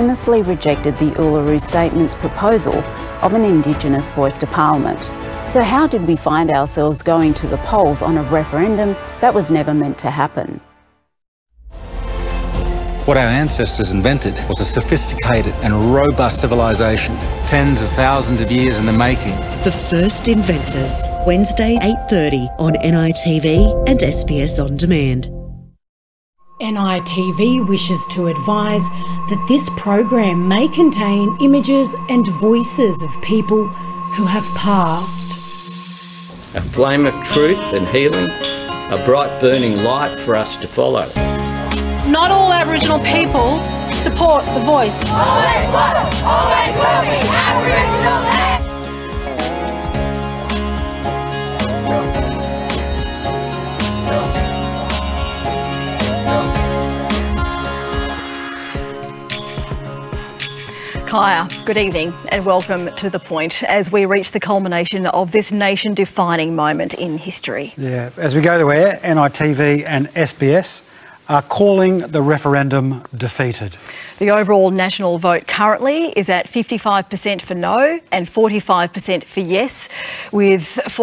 unanimously rejected the Uluru Statement's proposal of an Indigenous Voice to Parliament. So how did we find ourselves going to the polls on a referendum that was never meant to happen? What our ancestors invented was a sophisticated and robust civilisation, tens of thousands of years in the making. The First Inventors, Wednesday 8:30 on NITV and SBS On Demand. NITV wishes to advise that this program may contain images and voices of people who have passed. A flame of truth and healing, a bright burning light for us to follow. Not all Aboriginal people support the voice. Always was, always will be Aboriginal land. Kaya, good evening and welcome to The Point as we reach the culmination of this nation-defining moment in history. Yeah, as we go to air, NITV and SBS are calling the referendum defeated. The overall national vote currently is at 55% for no and 45% for yes, with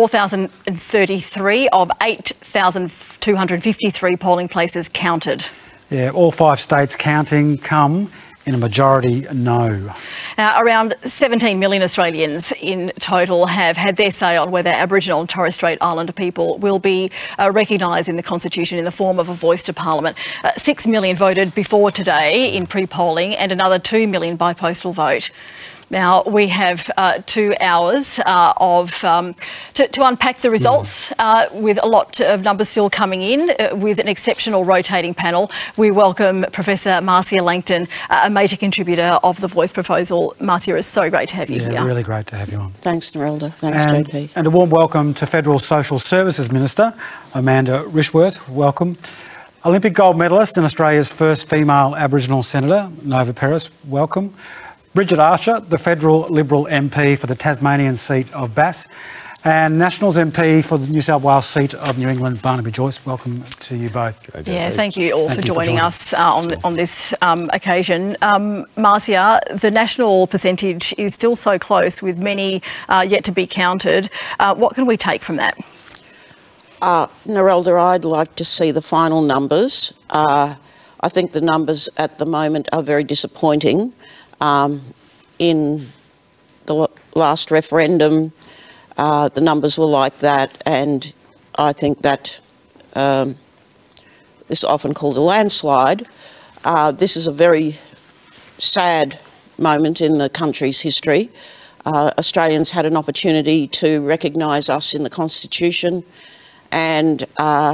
4,033 of 8,253 polling places counted. Yeah, all 5 states counting come in a majority no. Now, around 17 million Australians in total have had their say on whether Aboriginal and Torres Strait Islander people will be recognised in the Constitution in the form of a voice to Parliament. 6 million voted before today in pre-polling and another 2 million by postal vote. Now, we have 2 hours to unpack the results with a lot of numbers still coming in with an exceptional rotating panel. We welcome Professor Marcia Langton, a major contributor of the Voice proposal. Marcia, it's so great to have you here. Yeah, really great to have you on. Thanks, Narelda. Thanks, JP. And a warm welcome to Federal Social Services Minister Amanda Rishworth. Welcome. Olympic gold medalist and Australia's first female Aboriginal Senator, Nova Peris. Welcome. Bridget, the Federal Liberal MP for the Tasmanian seat of Bass, and Nationals MP for the New South Wales seat of New England, Barnaby Joyce. Welcome to you both. Yeah, thank you all for joining us on this occasion. Marcia, the national percentage is still so close with many yet to be counted. What can we take from that? Narelda, I'd like to see the final numbers. I think the numbers at the moment are very disappointing. In the last referendum, the numbers were like that, and I think that is often called a landslide. This is a very sad moment in the country's history. Australians had an opportunity to recognise us in the Constitution and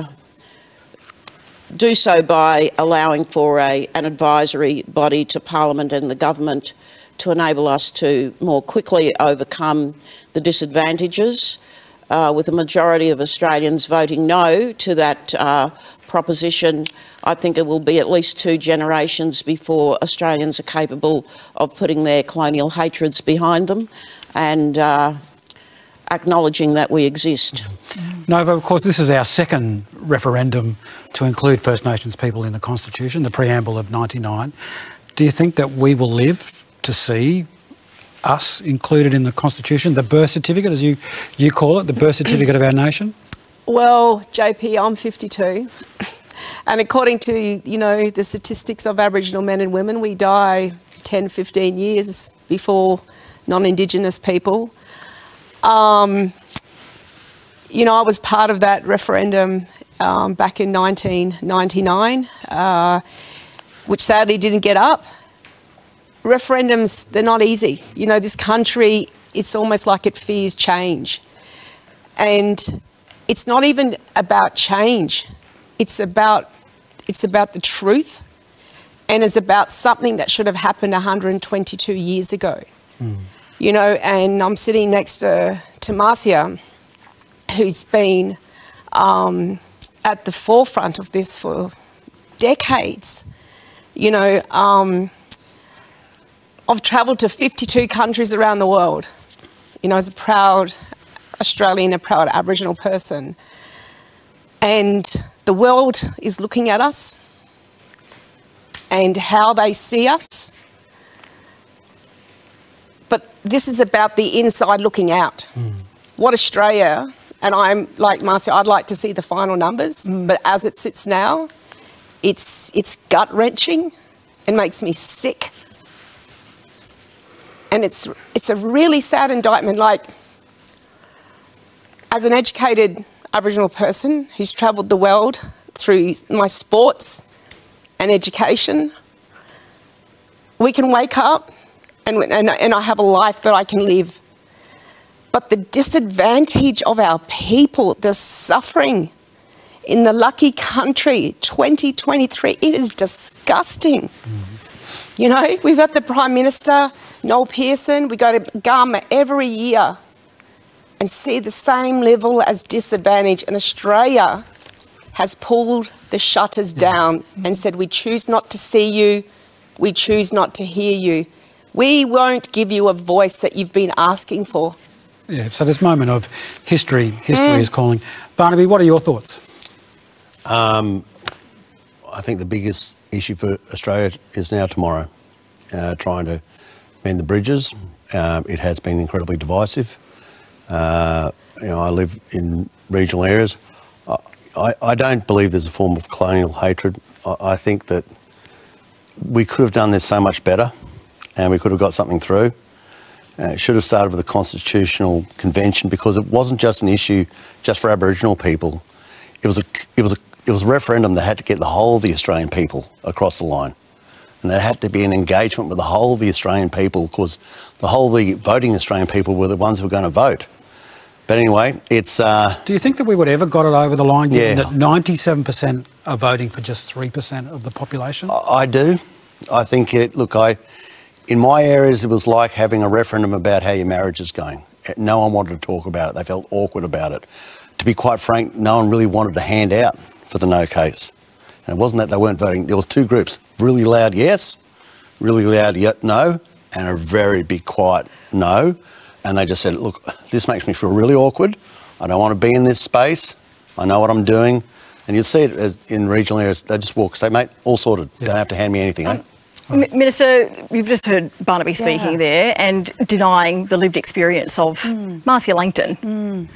do so by allowing for an advisory body to Parliament and the government to enable us to more quickly overcome the disadvantages, with a majority of Australians voting no to that proposition. I think it will be at least 2 generations before Australians are capable of putting their colonial hatreds behind them and acknowledging that we exist. Nova, of course, this is our second referendum to include First Nations people in the Constitution, the preamble of '99. Do you think that we will live to see us included in the Constitution, the birth certificate, as you call it, the birth certificate of our nation? Well, JP, I'm 52. And according to, the statistics of Aboriginal men and women, we die 10, 15 years before non-Indigenous people. I was part of that referendum back in 1999, which sadly didn't get up. Referendums, they're not easy. This country, it's almost like it fears change. And it's not even about change. It's about the truth, and it's about something that should have happened 122 years ago. And I'm sitting next to Marcia, who's been at the forefront of this for decades. I've travelled to 52 countries around the world, as a proud Australian, a proud Aboriginal person. And the world is looking at us and how they see us But this is about the inside looking out. What Australia, and I'm like Marcia, I'd like to see the final numbers, but as it sits now, it's gut-wrenching. It makes me sick. And it's a really sad indictment. Like, as an educated Aboriginal person who's travelled the world through my sports and education, we can wake up and I have a life that I can live. But the disadvantage of our people, the suffering in the lucky country, 2023, it is disgusting. You know, we've got the Prime Minister, Noel Pearson, we go to Garma every year and see the same level as disadvantage. And Australia has pulled the shutters down and said, we choose not to see you, we choose not to hear you. We won't give you a voice that you've been asking for. Yeah, so this moment of history is calling. Barnaby, what are your thoughts? I think the biggest issue for Australia is now tomorrow, trying to mend the bridges. It has been incredibly divisive. You know, I live in regional areas. I don't believe there's a form of colonial hatred. I think that we could have done this so much better and we could have got something through. It should have started with a constitutional convention, because it wasn't just an issue just for Aboriginal people. It was a referendum that had to get the whole of the Australian people across the line. And there had to be an engagement with the whole of the Australian people, because the whole of the voting Australian people were the ones who were going to vote. But anyway, it's... Do you think that we would ever got it over the line, given Yeah. that 97% are voting for just 3% of the population? I do. I think in my areas, it was like having a referendum about how your marriage is going. No one wanted to talk about it. They felt awkward about it. To be quite frank, no one really wanted to hand out for the no case. And it wasn't that they weren't voting. There was two groups, really loud yes, really loud no, and a very big quiet no. And they just said, look, this makes me feel really awkward. I don't want to be in this space. I know what I'm doing. And you'll see it in regional areas. They just walk, say, mate, all sorted. Yeah. Don't have to hand me anything, eh? Minister, you've just heard Barnaby speaking there and denying the lived experience of Marcia Langton.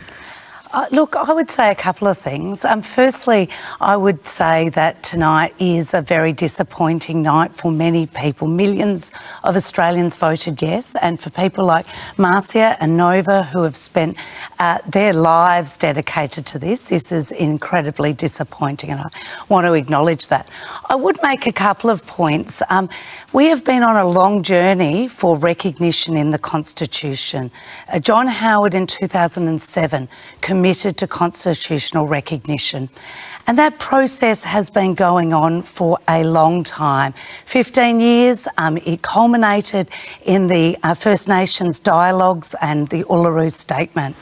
Look, I would say a couple of things. Firstly, I would say that tonight is a very disappointing night for many people. Millions of Australians voted yes, and for people like Marcia and Nova, who have spent their lives dedicated to this is incredibly disappointing, and I want to acknowledge that. I would make a couple of points. We have been on a long journey for recognition in the Constitution. John Howard in 2007 committed to constitutional recognition. And that process has been going on for a long time. 15 years, it culminated in the First Nations dialogues and the Uluru Statement.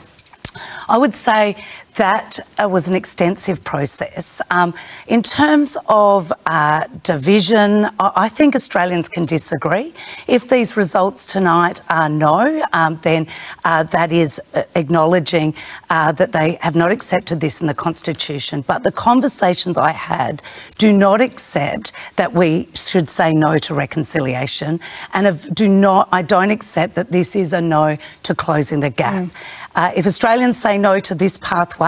I would say that was an extensive process. In terms of division, I think Australians can disagree. If these results tonight are no, then that is acknowledging that they have not accepted this in the Constitution. But the conversations I had do not accept that we should say no to reconciliation, and I don't accept that this is a no to closing the gap. If Australians say no to this pathway,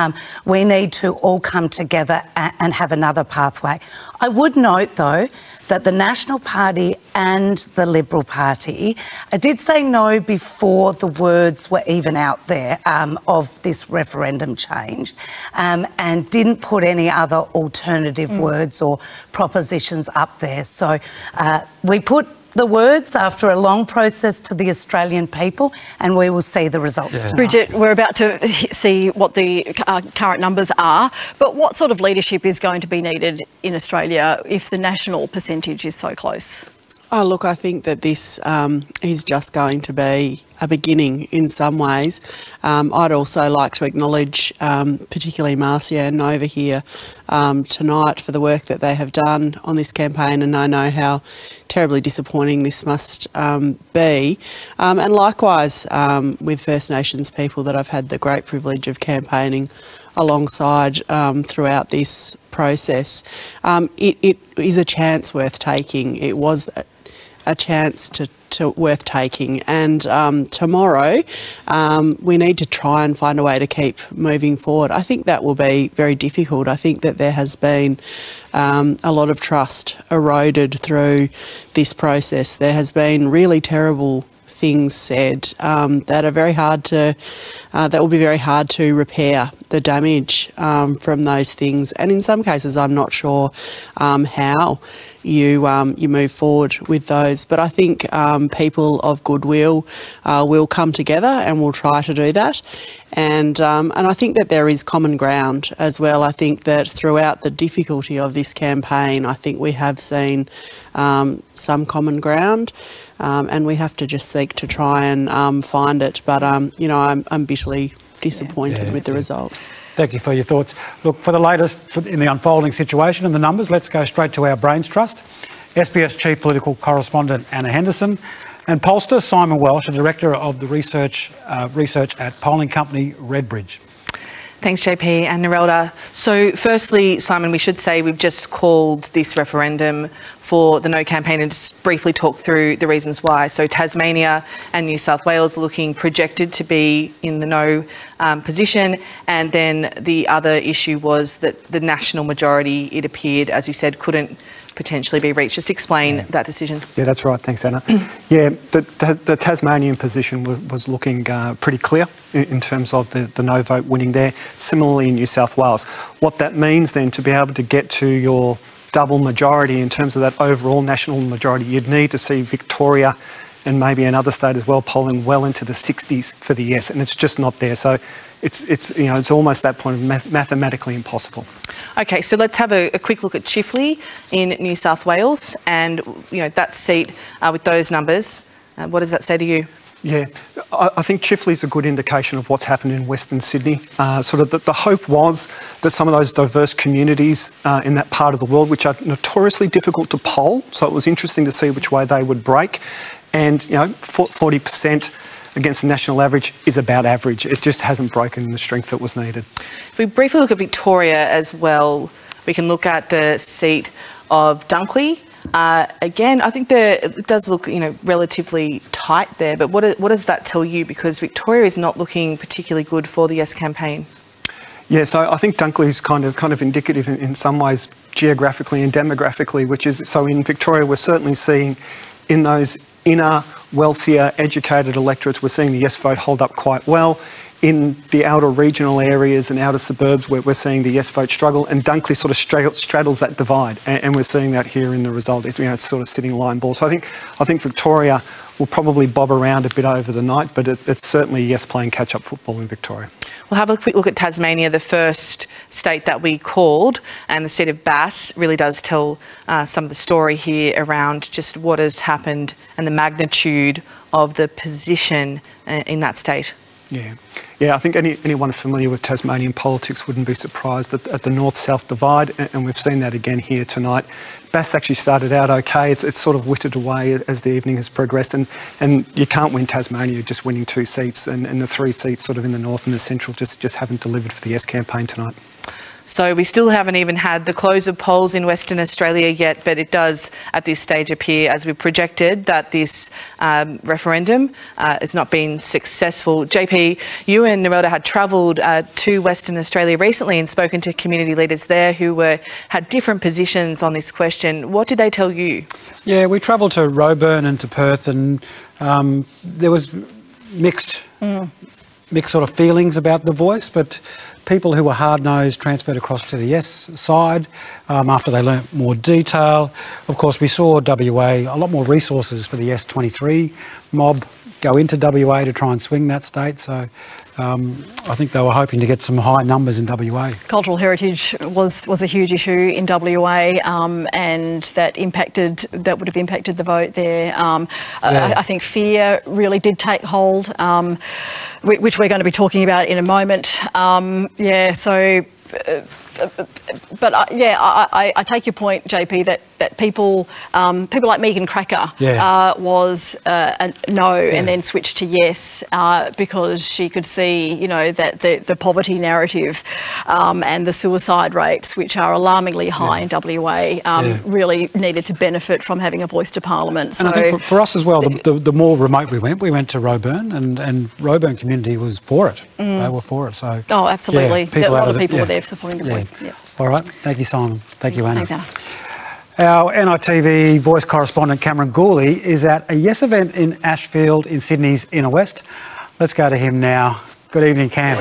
we need to all come together and have another pathway. I would note, though, that the National Party and the Liberal Party did say no before the words were even out there of this referendum change, and didn't put any other alternative words or propositions up there. So we put the words after a long process to the Australian people, and we will see the results tonight. Bridget, we're about to see what the current numbers are, but what sort of leadership is going to be needed in Australia if the national percentage is so close? Oh, look, I think that this is just going to be a beginning in some ways. I'd also like to acknowledge particularly Marcia and Nova here tonight for the work that they have done on this campaign, and I know how terribly disappointing this must be. And likewise with First Nations people that I've had the great privilege of campaigning alongside throughout this process. It is a chance worth taking. It was a chance to worth taking. And tomorrow, we need to try and find a way to keep moving forward. I think that will be very difficult. I think that there has been a lot of trust eroded through this process. There has been really terrible things said that are very hard to, that will be very hard to repair the damage from those things. And in some cases, I'm not sure how you move forward with those. But I think people of goodwill will come together and will try to do that. And I think that there is common ground as well. I think that throughout the difficulty of this campaign, I think we have seen some common ground. And we have to just seek to try and find it. But, you know, I'm bitterly disappointed with the result. Thank you for your thoughts. Look, for the latest in the unfolding situation and the numbers, let's go straight to our Brains Trust. SBS Chief Political Correspondent Anna Henderson and pollster Simon Welsh, a Director of the research at polling company Redbridge. Thanks, JP and Narelda. So firstly, Simon, we should say we've just called this referendum for the No campaign and just briefly talk through the reasons why. So Tasmania and New South Wales are looking projected to be in the No position. And then the other issue was that the national majority, it appeared, as you said, couldn't potentially be reached. Just explain that decision. Yeah, that's right. Thanks, Anna. Yeah, the Tasmanian position was looking pretty clear in terms of the no vote winning there. Similarly in New South Wales. What that means then, to be able to get to your double majority in terms of that overall national majority, you'd need to see Victoria and maybe another state as well polling well into the 60s for the yes, and it's just not there. So it's almost that point of mathematically impossible. Okay, so let's have a quick look at Chifley in New South Wales, and that seat with those numbers. What does that say to you? Yeah, I think Chifley's a good indication of what's happened in Western Sydney. Sort of the hope was that some of those diverse communities in that part of the world, which are notoriously difficult to poll, so it was interesting to see which way they would break. And 40% against the national average is about average. It just hasn't broken the strength that was needed. If we briefly look at Victoria as well, we can look at the seat of Dunkley. Again, I think it does look, relatively tight there. But what does that tell you? Because Victoria is not looking particularly good for the Yes campaign. Yeah, so I think Dunkley is kind of indicative in some ways geographically and demographically, which is, so in Victoria we're certainly seeing in those inner, wealthier, educated electorates, we're seeing the yes vote hold up quite well. In the outer regional areas and outer suburbs, we're seeing the yes vote struggle, and Dunkley sort of straddles that divide, and we're seeing that here in the result. It's sort of sitting line ball. So I think Victoria will probably bob around a bit over the night, but it's certainly yes playing catch-up football in Victoria. We'll have a quick look at Tasmania, the first state that we called, and the seat of Bass really does tell some of the story here around just what has happened and the magnitude of the position in that state. Yeah, I think anyone familiar with Tasmanian politics wouldn't be surprised at the north-south divide, and we've seen that again here tonight. Bass actually started out okay. It's sort of whittled away as the evening has progressed, and you can't win Tasmania just winning 2 seats, and the 3 seats sort of in the north and the central just haven't delivered for the Yes campaign tonight. So we still haven't even had the close of polls in Western Australia yet, but it does at this stage appear, as we projected, that this referendum has not been successful. JP, you and Narelda had travelled to Western Australia recently and spoken to community leaders there who had different positions on this question. What did they tell you? Yeah, we travelled to Roebourne and to Perth, and there was mixed sort of feelings about the voice, but people who were hard-nosed transferred across to the yes side after they learnt more detail. Of course, we saw WA, a lot more resources for the yes 23 mob go into WA to try and swing that state. So I think they were hoping to get some high numbers in WA. Cultural heritage was a huge issue in WA, and that would have impacted the vote there. I think fear really did take hold, which we're going to be talking about in a moment. So But I take your point, JP, that people like Megan Cracker was a no and then switched to yes because she could see, you know, that the poverty narrative and the suicide rates, which are alarmingly high in WA, really needed to benefit from having a voice to Parliament. And I think for us as well, the more remote we went to Roebourne, and Roebourne community was for it. They were for it. So absolutely. A lot of people were there supporting the voice. Yeah. All right. Thank you, Simon. Thank you, Anna. Thanks, Anna. Our NITV voice correspondent Cameron Gooley is at a Yes event in Ashfield in Sydney's Inner West. Let's go to him now. Good evening, Cam.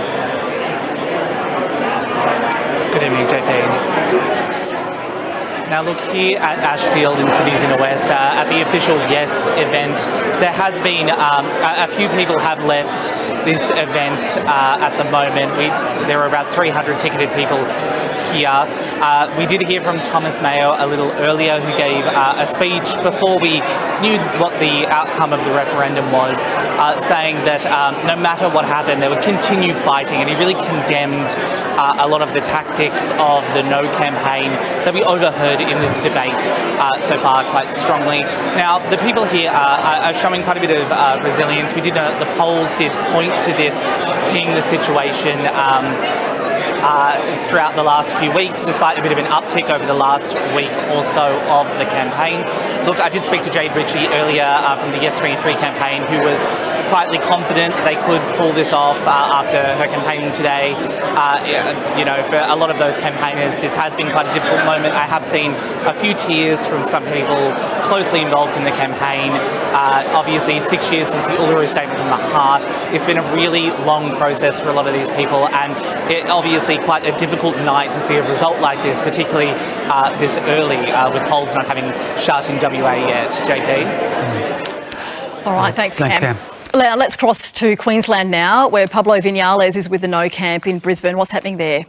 Good evening, JP. Now look, here at Ashfield in Sydney's Inner West, at the official Yes event, there has been a few people have left this event at the moment. There are about 300 ticketed people here. We did hear from Thomas Mayo a little earlier, who gave a speech before we knew what the outcome of the referendum was, saying that no matter what happened, they would continue fighting, and he really condemned a lot of the tactics of the No campaign that we overheard in this debate so far quite strongly. Now, the people here are showing quite a bit of resilience. We did know the polls did point to this being the situation throughout the last few weeks, despite a bit of an uptick over the last week or so of the campaign. Look, I did speak to Jade Ritchie earlier from the Yes 23 campaign, who was quietly confident they could pull this off after her campaigning today. You know, for a lot of those campaigners, this has been quite a difficult moment. I have seen a few tears from some people closely involved in the campaign. Obviously, 6 years since the Uluru Statement from the Heart. It's been a really long process for a lot of these people, and it obviously quite a difficult night to see a result like this, particularly this early, with polls not having shut in WA yet. JP? All right, thanks, Cam. Now, let's cross to Queensland now, where Pablo Vinales is with the No Camp in Brisbane. What's happening there?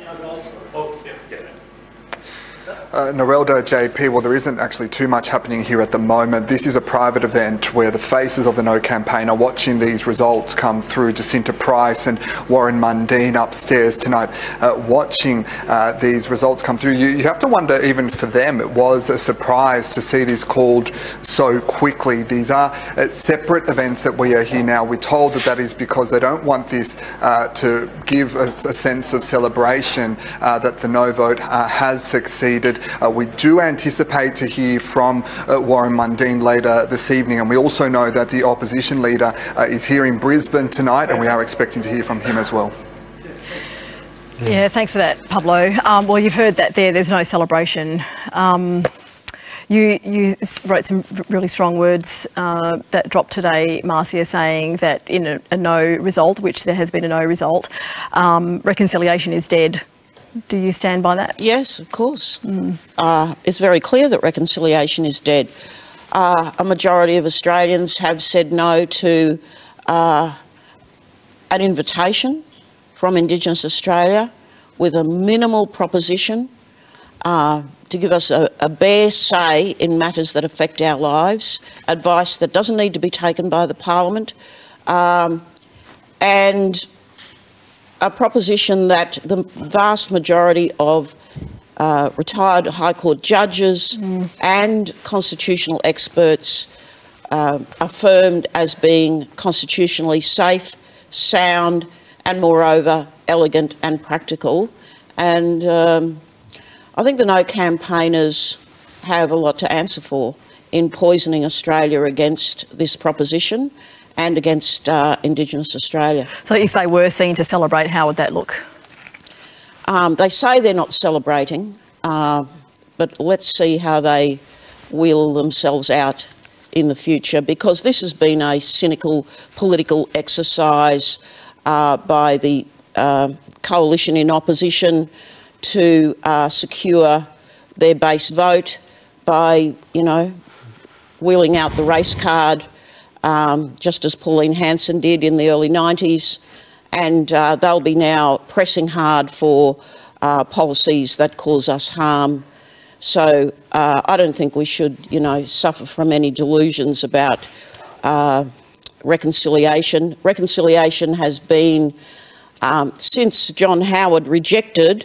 Narelda, JP, well, there isn't actually too much happening here at the moment. This is a private event where the faces of the No campaign are watching these results come through. Jacinta Price and Warren Mundine upstairs tonight watching these results come through. You have to wonder, even for them, it was a surprise to see this called so quickly. These are separate events that we are here now. We're told that is because they don't want this to give a sense of celebration that the No vote has succeeded. We do anticipate to hear from Warren Mundine later this evening, and we also know that the opposition leader is here in Brisbane tonight, and we are expecting to hear from him as well. Yeah, thanks for that, Pablo. Well, you've heard that there's no celebration. You wrote some really strong words that dropped today, Marcia, saying that in a no result, which there has been a no result, reconciliation is dead. Do you stand by that? Yes, of course. It's very clear that reconciliation is dead. A majority of Australians have said no to an invitation from Indigenous Australia with a minimal proposition to give us a bare say in matters that affect our lives, advice that doesn't need to be taken by the Parliament, and a proposition that the vast majority of retired High Court judges and constitutional experts affirmed as being constitutionally safe, sound, and moreover elegant and practical. And I think the No campaigners have a lot to answer for in poisoning Australia against this proposition and against Indigenous Australia. So if they were seen to celebrate, how would that look? They say they're not celebrating, but let's see how they wheel themselves out in the future, because this has been a cynical political exercise by the coalition in opposition to secure their base vote by, you know, wheeling out the race card, just as Pauline Hanson did in the early 90s, and they'll be now pressing hard for policies that cause us harm. So I don't think we should, you know, suffer from any delusions about reconciliation. Reconciliation has been, since John Howard rejected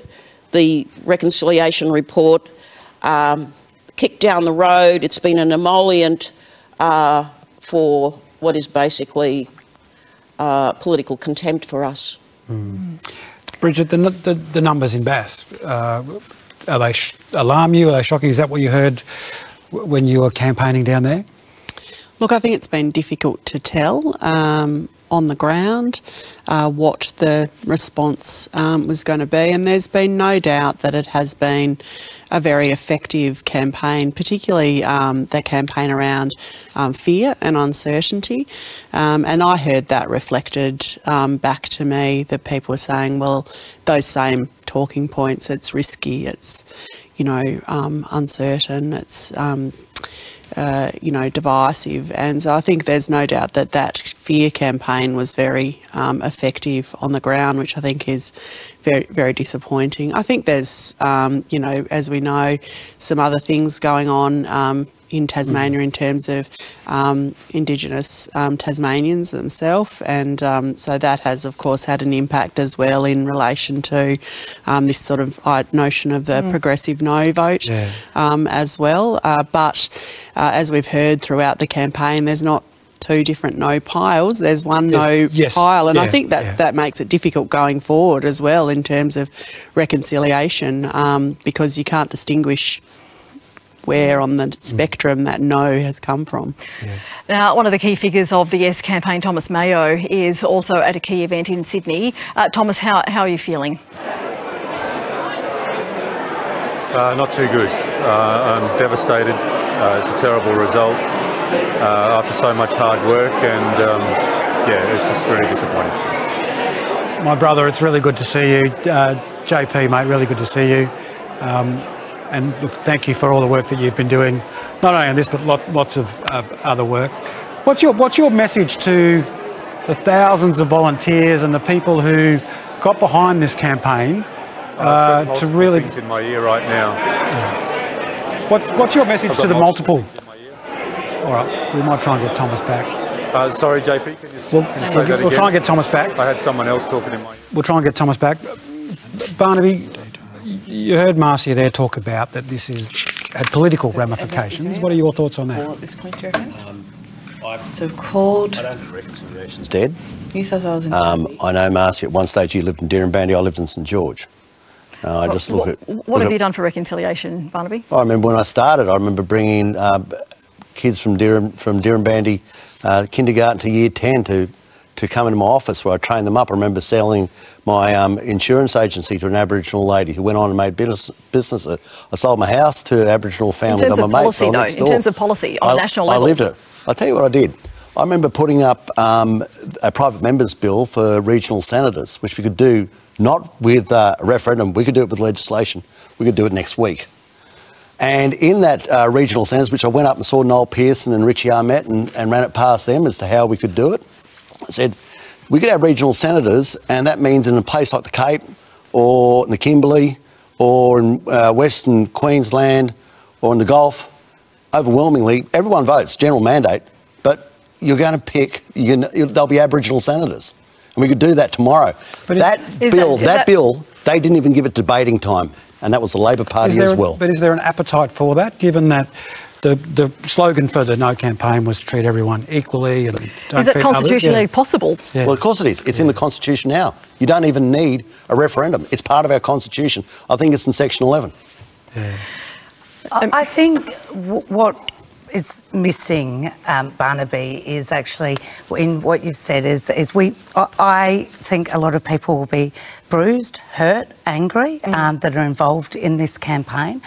the reconciliation report kicked down the road. It's been an emollient for what is basically political contempt for us. Bridget, the numbers in Bass, are they alarm you? Are they shocking? Is that what you heard when you were campaigning down there? Look, I think it's been difficult to tell on the ground what the response was going to be, and there's been no doubt that it has been a very effective campaign, particularly the campaign around fear and uncertainty. And I heard that reflected back to me, that people were saying, well, those same talking points, it's risky, it's, you know, uncertain, it's, you know, divisive. And so I think there's no doubt that that fear campaign was very effective on the ground, which I think is very, very disappointing. I think there's, you know, as we know, some other things going on in Tasmania in terms of Indigenous Tasmanians themselves, and so that has of course had an impact as well in relation to this sort of notion of the progressive no vote as well. But as we've heard throughout the campaign, there's not two different no piles, there's one no pile, and I think that that makes it difficult going forward as well in terms of reconciliation, because you can't distinguish where on the spectrum that no has come from. Now, one of the key figures of the Yes campaign, Thomas Mayo, is also at a key event in Sydney. Thomas, how are you feeling? Not too good. I'm devastated. It's a terrible result after so much hard work, and yeah, it's just really disappointing. My brother, it's really good to see you. JP, mate, really good to see you. And look, thank you for all the work that you've been doing, not only on this, but lots of other work. What's your message to the thousands of volunteers and the people who got behind this campaign to really... things in my ear right now. What's your message to the multiple? All right, we might try and get Thomas back. Sorry, JP, can you say that again? We'll try and get Thomas back. I had someone else talking in my ear. We'll try and get Thomas back. Barnaby, you heard Marcia there talk about that this had political ramifications. What are your thoughts on that? At this point, do you reckon? So called... I don't think reconciliation's dead. New South Wales and I know, Marcia, at one stage you lived in Dirranbandy, I lived in St George. I just look at... What have you done for reconciliation, Barnaby? I remember when I started, I remember bringing kids from Dirranbandy kindergarten to year 10 to come into my office where I trained them up. I remember selling my insurance agency to an Aboriginal lady who went on and made business. I sold my house to an Aboriginal family. In terms of policy, though, in terms of policy on a national level. I lived it. I'll tell you what I did. I remember putting up a private member's bill for regional senators, which we could do not with a referendum, we could do it with legislation. We could do it next week. And in that regional senators, which I went up and saw Noel Pearson and Richie Armett and ran it past them as to how we could do it, I said, we could have regional senators, and that means in a place like the Cape or in the Kimberley or in Western Queensland or in the Gulf, overwhelmingly, everyone votes, general mandate, but you're going to pick, there'll be Aboriginal senators. And we could do that tomorrow. But that bill, they didn't even give it debating time, and that was the Labor Party as well. But is there an appetite for that, given that the slogan for the No campaign was treat everyone equally? And don't is it treat constitutionally others? possible? Yeah. Well, of course it is. It's in the Constitution now. You don't even need a referendum. It's part of our Constitution. I think it's in Section 11. Yeah. I think what is missing, Barnaby, is actually in what you've said I think a lot of people will be bruised, hurt, angry that are involved in this campaign.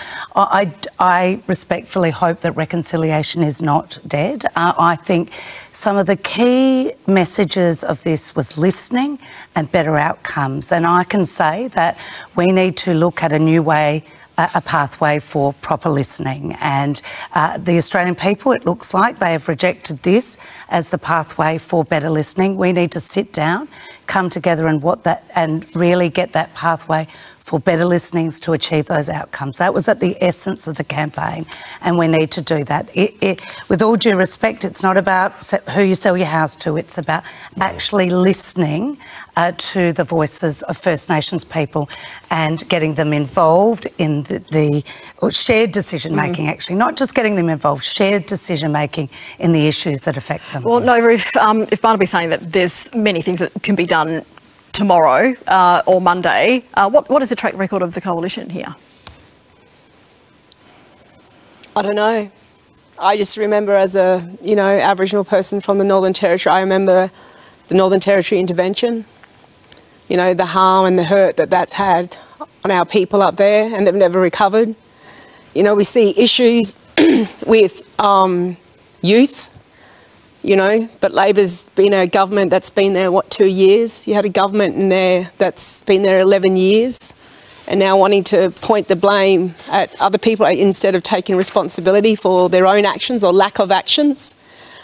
I respectfully hope that reconciliation is not dead. I think some of the key messages of this was listening and better outcomes, and I can say that we need to look at a new way, a pathway for proper listening, and the Australian people, it looks like they have rejected this as the pathway for better listening. We need to sit down, come together and really get that pathway for better listenings to achieve those outcomes. That was at the essence of the campaign, and we need to do that. With all due respect, it's not about who you sell your house to, it's about actually listening to the voices of First Nations people and getting them involved in the shared decision-making, actually, not just getting them involved, shared decision-making in the issues that affect them. Well, Nova, if Barnaby's saying that there's many things that can be done tomorrow or Monday, what is the track record of the coalition here? I don't know. I just remember as a, Aboriginal person from the Northern Territory, I remember the Northern Territory intervention, the harm and the hurt that that's had on our people up there, and they've never recovered. We see issues with youth, but Labor's been a government that's been there, 2 years? You had a government in there that's been there 11 years, and now wanting to point the blame at other people instead of taking responsibility for their own actions or lack of actions.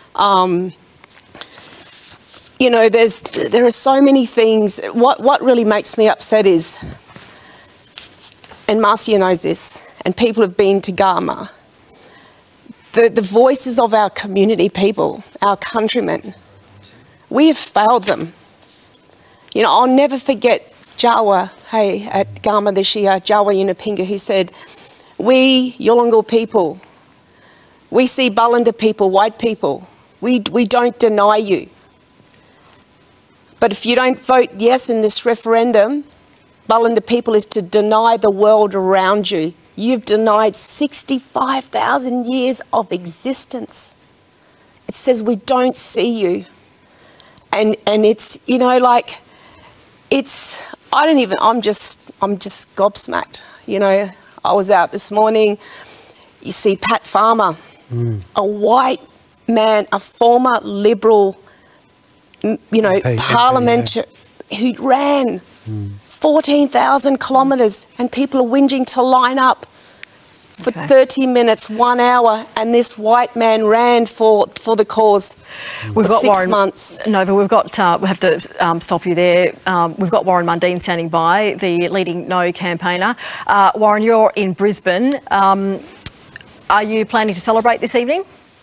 There are so many things. What really makes me upset is, and Marcia knows this, and people have been to Garma, the voices of our community people, our countrymen, we have failed them. I'll never forget Jawa, at Garma this year, Jawa Yunupinga, who said, we, Yolngu people, we see Bullanda people, white people, we don't deny you. But if you don't vote yes in this referendum, Bullanda people is to deny the world around you. You've denied 65,000 years of existence. It says we don't see you. And it's, I'm just gobsmacked. I was out this morning, you see Pat Farmer, a white man, a former Liberal, parliamentary, who ran 14,000 kilometres, and people are whinging to line up for 30 minutes, 1 hour, and this white man ran for the cause for 6 months. Nova, we have to stop you there. We've got Warren Mundine standing by, the leading No campaigner. Warren, you're in Brisbane. Are you planning to celebrate this evening?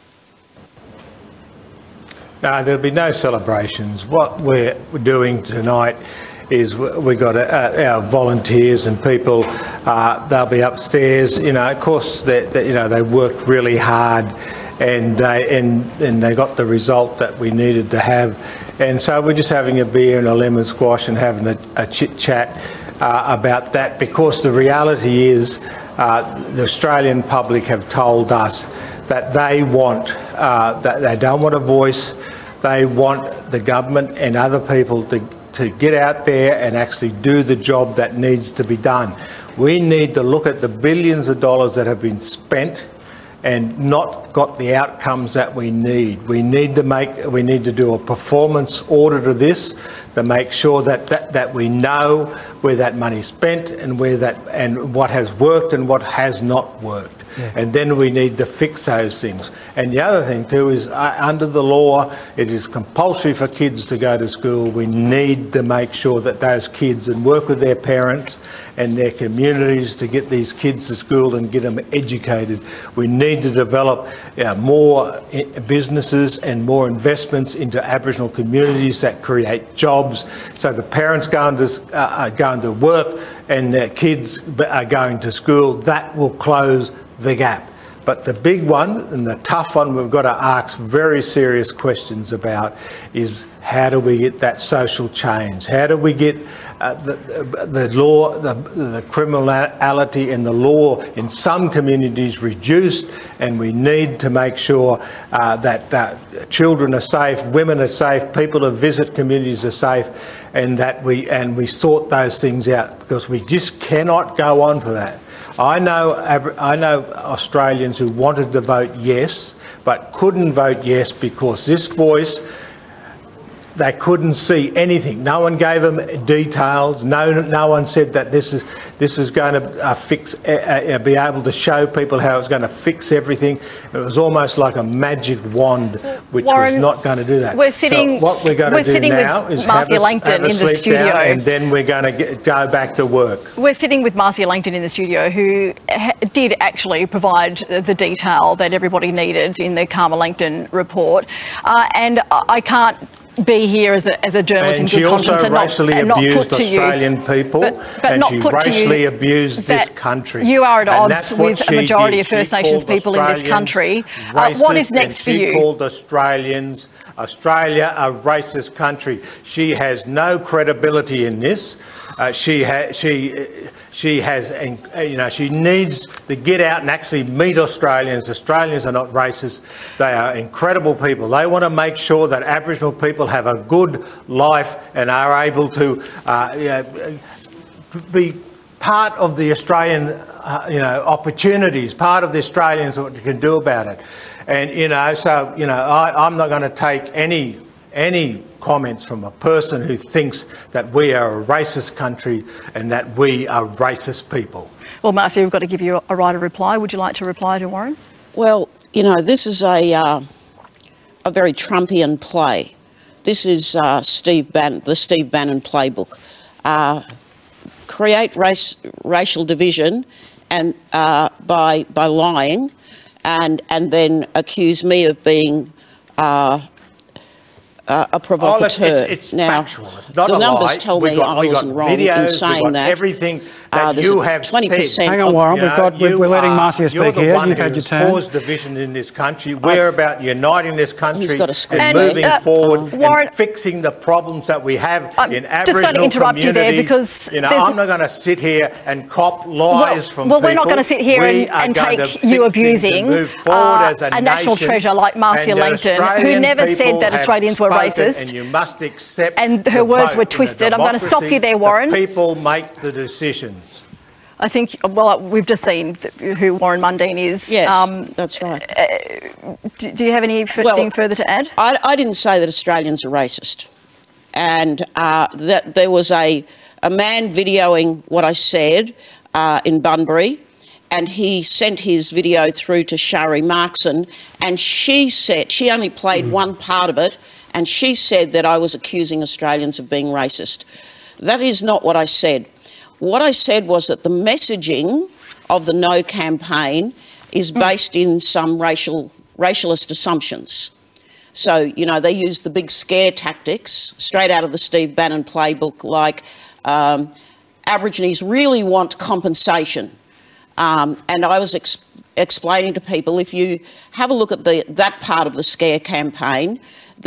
No, there'll be no celebrations. What we're doing tonight is we've got our volunteers and people, they'll be upstairs. Of course, they worked really hard, and they got the result that we needed to have. And so we're just having a beer and a lemon squash and having a chit chat about that, because the reality is the Australian public have told us that they want, that they don't want a voice. They want the government and other people to get out there and actually do the job that needs to be done. We need to look at the billions of dollars that have been spent and not got the outcomes that we need. We need to do a performance audit of this to make sure that we know where that money's spent and what has worked and what has not worked. Yeah. And then we need to fix those things. And the other thing too is, under the law, it is compulsory for kids to go to school. We need to make sure that those kids, and work with their parents and their communities to get these kids to school and get them educated. We need to develop more businesses and more investments into Aboriginal communities that create jobs, so the parents are going to work and their kids are going to school. That will close the gap. But the big one and the tough one we've got to ask very serious questions about is, how do we get that social change? How do we get the law, the criminality and the law in some communities reduced? And we need to make sure that children are safe, women are safe, people who visit communities are safe, and that we sort those things out, because we just cannot go on for that. I know Australians who wanted to vote yes, but couldn't vote yes because this voice they couldn't see anything. No one gave them details. No one said that this was going to be able to show people how it was going to fix everything. It was almost like a magic wand, which Warren, was not going to do that. We're sitting. So what we're going to do now is Marcia Langton in the studio, and then we're going to go back to work. We're sitting with Marcia Langton in the studio, who did actually provide the detail that everybody needed in the Karma Langton report, and I can't be here as a journalist in good conscience and not put to you. Australian people, but and not she put to you racially abused this country. You are at And odds that's what with a she majority did. of First She Nations called people in this country. Australians What is racist, next for and you? She called Australia a racist country. She has no credibility in this. She needs to get out and actually meet Australians. Australians are not racist. They are incredible people. They want to make sure that Aboriginal people have a good life and are able to be part of the Australian, opportunities, part of the Australians, what you can do about it. And, I'm not going to take any comments from a person who thinks that we are a racist country and that we are racist people. Well, Marcia, we've got to give you a right of reply. Would you like to reply to Warren? Well, this is a very Trumpian play. This is the Steve Bannon playbook. Create racial division and by lying, and then accuse me of being a provocateur. It's now, factual. It's not the a numbers lie. tell me I wasn't wrong in saying that. Everything that there's you a have 20% said. Hang on, Warren. We're letting Marcia speak here. You've had your turn. Caused division in this country. We're about uniting this country and moving forward Warren, and fixing the problems that we have in Aboriginal just going to interrupt you there because I'm not going to sit here and cop lies from people. Well, we're not going to sit here and take you abusing a national treasure like Marcia Langton, who never said that Australians were racist. And you must accept. And her words were twisted. I'm going to stop you there, Warren. The people make the decisions. I think, well, we've just seen who Warren Mundine is. Yes, that's right. Do you have anything further to add? I didn't say that Australians are racist. And that there was a man videoing what I said in Bunbury, and he sent his video through to Shari Markson, and she said, she only played one part of it, and she said that I was accusing Australians of being racist. That is not what I said. What I said was that the messaging of the No campaign is based in some racialist assumptions. So, they use the big scare tactics straight out of the Steve Bannon playbook, like Aborigines really want compensation. And I was explaining to people, if you have a look at that part of the scare campaign,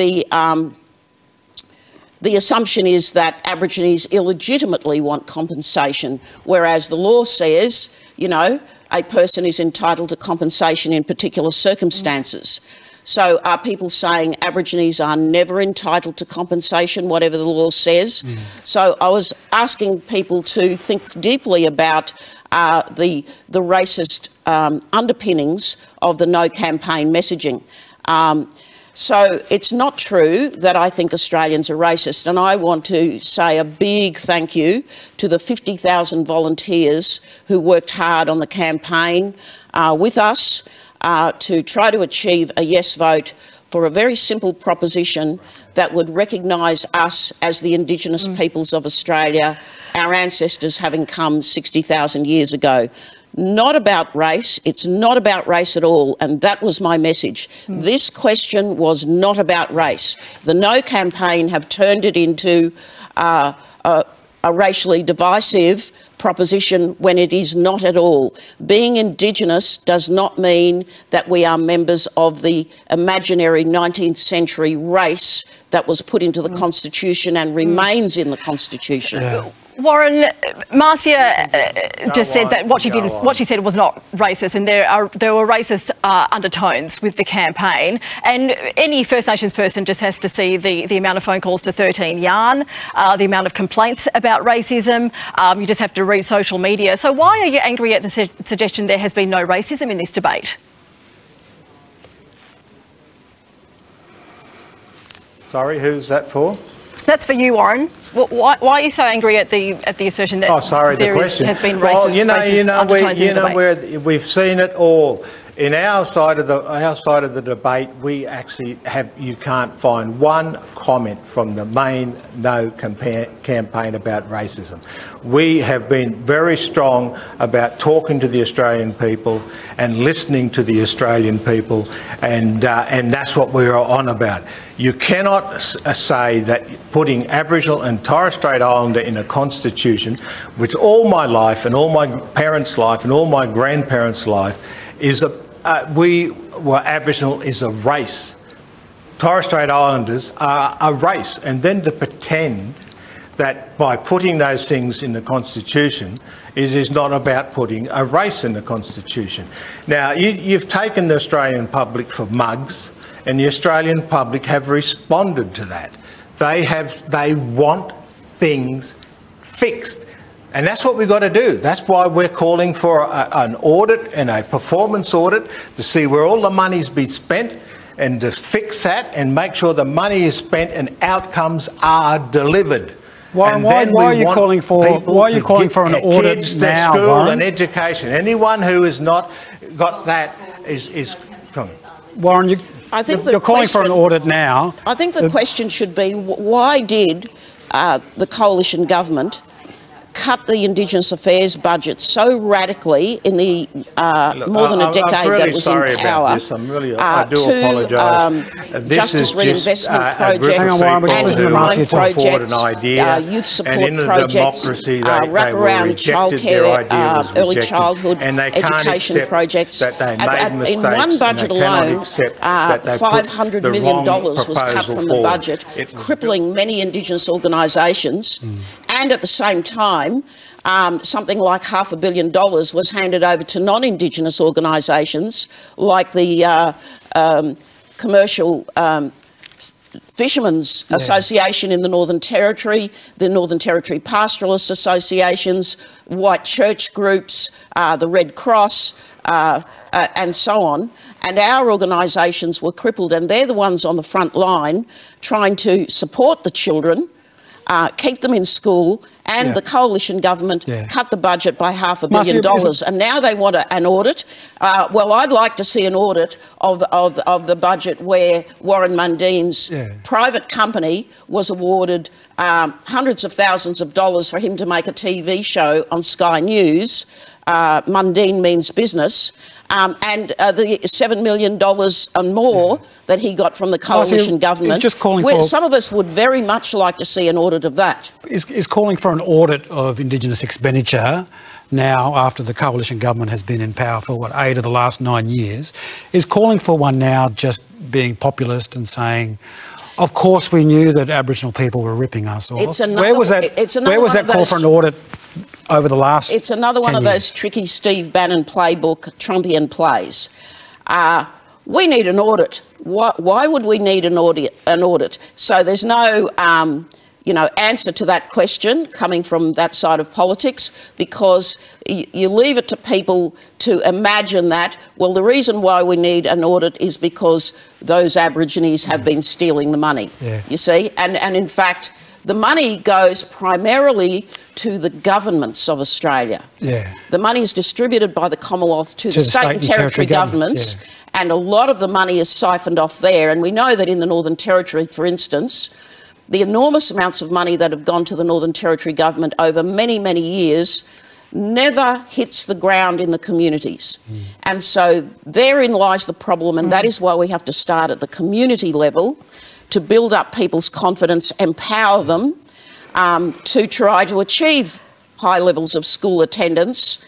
the assumption is that Aborigines illegitimately want compensation, whereas the law says, a person is entitled to compensation in particular circumstances. So are people saying Aborigines are never entitled to compensation, whatever the law says? So I was asking people to think deeply about the racist underpinnings of the No campaign messaging. So it's not true that I think Australians are racist, and I want to say a big thank you to the 50,000 volunteers who worked hard on the campaign with us to try to achieve a yes vote for a very simple proposition that would recognise us as the Indigenous peoples of Australia, our ancestors having come 60,000 years ago. Not about race. It's not about race at all, and that was my message. This question was not about race. The No campaign have turned it into a racially divisive proposition when it is not at all. Being Indigenous does not mean that we are members of the imaginary 19th century race that was put into the Constitution and remains in the Constitution. Yeah. Warren, Marcia just said that what she said was not racist, and there were racist undertones with the campaign. And any First Nations person just has to see the amount of phone calls to 13 Yarn, the amount of complaints about racism. You just have to read social media. So why are you angry at the suggestion there has been no racism in this debate? Sorry, who's that for? That's for you, Warren. Why are you so angry at the assertion that has been racist we've seen it all. In our side of the debate, we actually you can't find one comment from the main No campaign about racism. We have been very strong about talking to the Australian people and listening to the Australian people, and that's what we are on about. You cannot say that putting Aboriginal and Torres Strait Islander in a constitution, which all my life and all my parents' life and all my grandparents' life is Aboriginal is a race. Torres Strait Islanders are a race, and then to pretend that by putting those things in the Constitution, it is not about putting a race in the Constitution. Now, you've taken the Australian public for mugs, and the Australian public have responded to that. They want things fixed. And that's what we've got to do. That's why we're calling for an audit and a performance audit to see where all the money's been spent and to fix that and make sure the money is spent and outcomes are delivered. Why are you calling for an audit kids now, school Warren? and education. Anyone who has not got that is Warren, you're calling for an audit now. I think the question should be, why did the coalition government cut the Indigenous Affairs budget so radically in the more than a decade that was in power? I do apologise. Justice Reinvestment Project and Mine Project, youth support projects, wraparound childcare, early childhood education projects. In one budget alone, $500 million was cut from the budget, crippling many Indigenous organisations. And at the same time, something like $500 million was handed over to non-Indigenous organisations like the Commercial Fishermen's Association in the Northern Territory, the Northern Territory Pastoralist Associations, white church groups, the Red Cross, and so on. And our organisations were crippled, and they're the ones on the front line trying to support the children, keep them in school, and the coalition government cut the budget by $500 million, and now they want an audit. Well, I'd like to see an audit of the budget where Warren Mundine's private company was awarded hundreds of thousands of dollars for him to make a TV show on Sky News. Mundine means business. And the $7 million and more that he got from the coalition government. Some of us would very much like to see an audit of that. Is calling for an audit of Indigenous expenditure now, after the coalition government has been in power for, 8 of the last 9 years, is calling for one now just being populist and saying, of course we knew that Aboriginal people were ripping us off. Where was that call for an audit over the last 10 years? It's another one of those tricky Steve Bannon playbook Trumpian plays. We need an audit. Why would we need an audit? So there's no answer to that question coming from that side of politics, because you leave it to people to imagine that, well, the reason why we need an audit is because those Aborigines have been stealing the money, you see? And in fact, the money goes primarily to the governments of Australia. The money is distributed by the Commonwealth to the state and territory governments, and a lot of the money is siphoned off there. And we know that in the Northern Territory, for instance, the enormous amounts of money that have gone to the Northern Territory government over many, many years never hits the ground in the communities. And so therein lies the problem, and that is why we have to start at the community level to build up people's confidence, empower them to try to achieve high levels of school attendance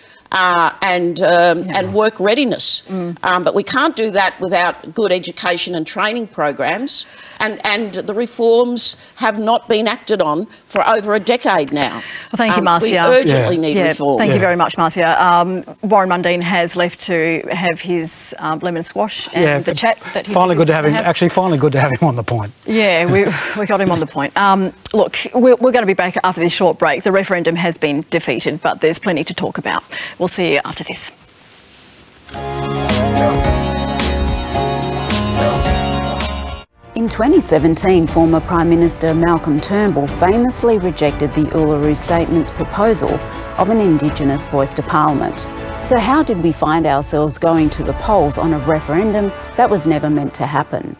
and work readiness. But we can't do that without good education and training programs. And the reforms have not been acted on for over a decade now. Well, thank you, Marcia. We urgently need reform. Thank you very much, Marcia. Warren Mundine has left to have his lemon squash and the chat. That finally good to have him. Actually, finally good to have him on the point. Yeah, we got him on the point. Look, we're going to be back after this short break. The referendum has been defeated, but there's plenty to talk about. We'll see you after this. In 2017, former Prime Minister Malcolm Turnbull famously rejected the Uluru Statement's proposal of an Indigenous voice to Parliament. So how did we find ourselves going to the polls on a referendum that was never meant to happen?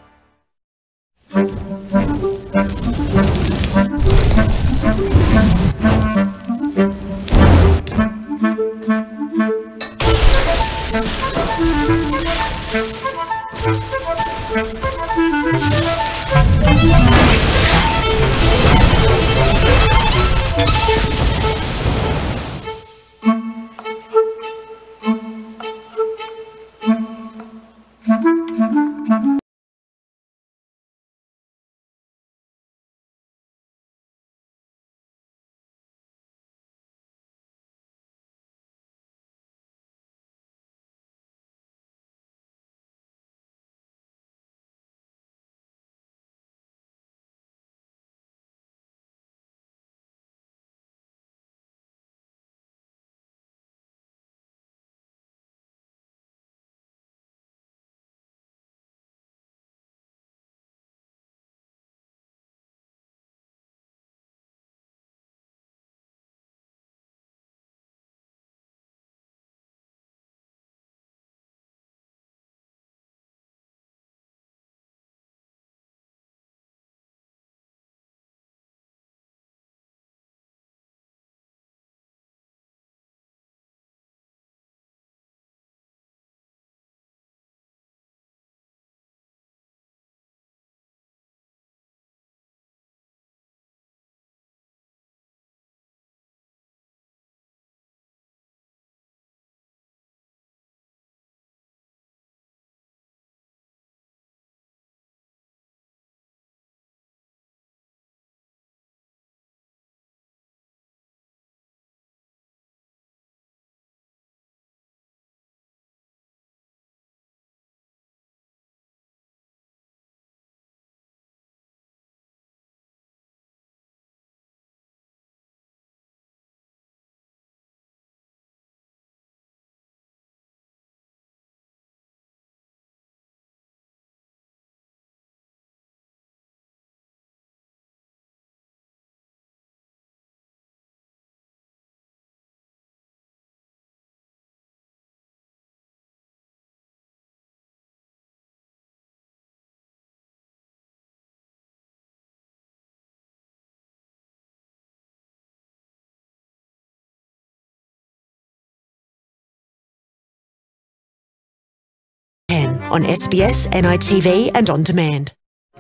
On SBS, NITV and On Demand.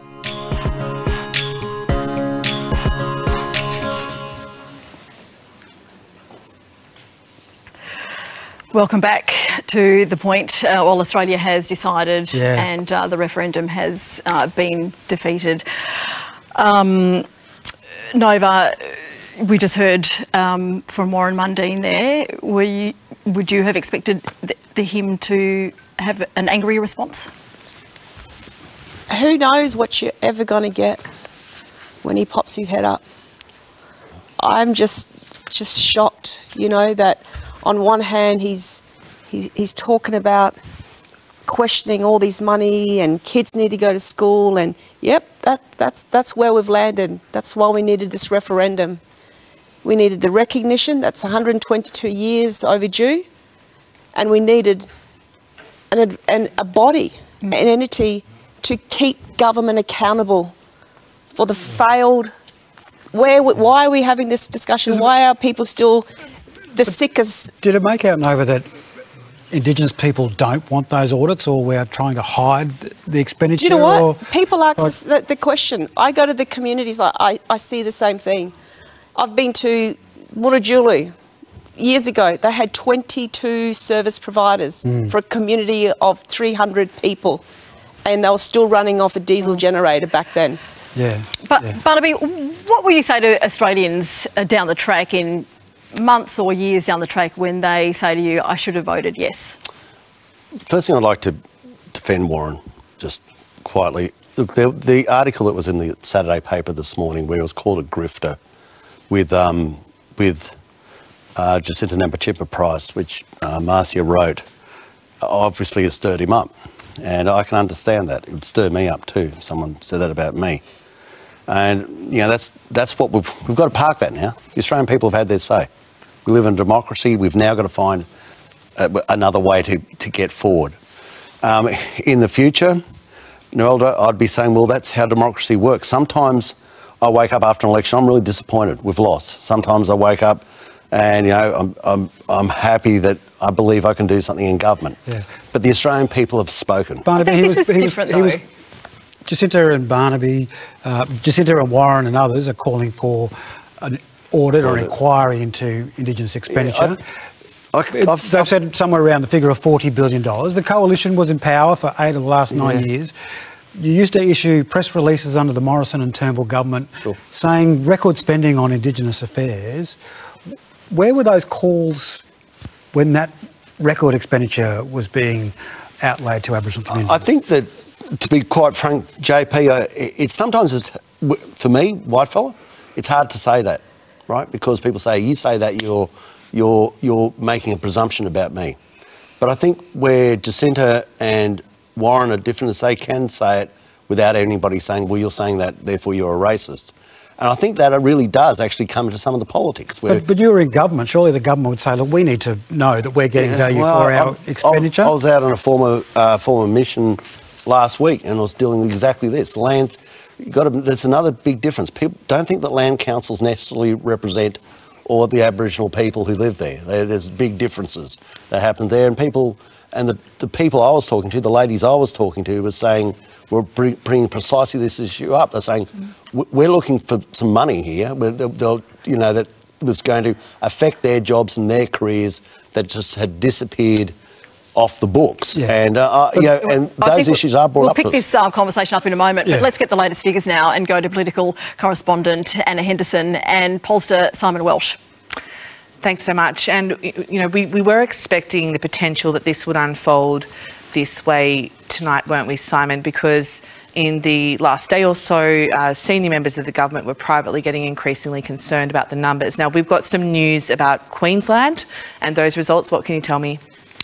Welcome back to The Point. All Australia has decided and the referendum has been defeated. Nova, we just heard from Warren Mundine there. Would you have expected him to have an angry response? Who knows what you're ever going to get when he pops his head up. I'm just shocked, you know, that on one hand he's talking about questioning all this money and kids need to go to school, and yep, that's where we've landed. That's why we needed this referendum. We needed the recognition that's 122 years overdue, and we needed a body, an entity to keep government accountable for the failed. Why are we having this discussion? Why are people still the sickest? Did it make out, Nova, that Indigenous people don't want those audits, or we're trying to hide the expenditure? Do you know what? People ask us the question. I go to the communities, I see the same thing. I've been to Wuthathi years ago. They had 22 service providers for a community of 300 people, and they were still running off a diesel generator back then. Yeah. But Barnaby, what will you say to Australians down the track, in months or years down the track, when they say to you, I should have voted yes? First thing I'd like to defend Warren, just quietly. Look, the article that was in the Saturday paper this morning, where it was called a grifter, with Jacinta Nampijinpa Price, which Marcia wrote, obviously has stirred him up. And I can understand that. It would stir me up too if someone said that about me. And, you know, that's what we've got to park that now. The Australian people have had their say. We live in a democracy. We've now got to find another way to get forward. In the future, Narelda, I'd be saying, well, that's how democracy works. Sometimes I wake up after an election, I'm really disappointed we've lost. Sometimes I wake up and, you know, I'm happy that I believe I can do something in government. Yeah. But the Australian people have spoken. Barnaby, this is different, though. Jacinta and Barnaby, Jacinta and Warren and others are calling for an audit or an inquiry into Indigenous expenditure. They've said somewhere around the figure of $40 billion. The Coalition was in power for 8 of the last 9 years. You used to issue press releases under the Morrison and Turnbull government saying record spending on Indigenous affairs. Where were those calls when that record expenditure was being outlaid to Aboriginal communities? I think that, to be quite frank, JP, it's sometimes, for me, whitefella, it's hard to say that, right? Because people say, you say that, you're making a presumption about me. But I think where Jacinta and Warren are different is they can say it without anybody saying, well, you're saying that, therefore you're a racist. And I think that it really does actually come into some of the politics. But you were in government. Surely the government would say, look, we need to know that we're getting value for our expenditure. I was out on a former mission last week and I was dealing with exactly this. There's another big difference. People don't think that land councils necessarily represent all the Aboriginal people who live there. There's big differences that happen there. And the people I was talking to, the ladies I was talking to, were saying, we're bringing precisely this issue up. They're saying, we're looking for some money here, that was going to affect their jobs and their careers that just had disappeared off the books. Yeah. And, and those issues are brought up. We'll pick this conversation up in a moment, but let's get the latest figures now and go to political correspondent Anna Henderson and pollster Simon Welsh. Thanks so much. And, you know, we were expecting the potential that this would unfold this way tonight, weren't we, Simon? Because in the last day or so, senior members of the government were privately getting increasingly concerned about the numbers. Now, we've got some news about Queensland and those results. What can you tell me?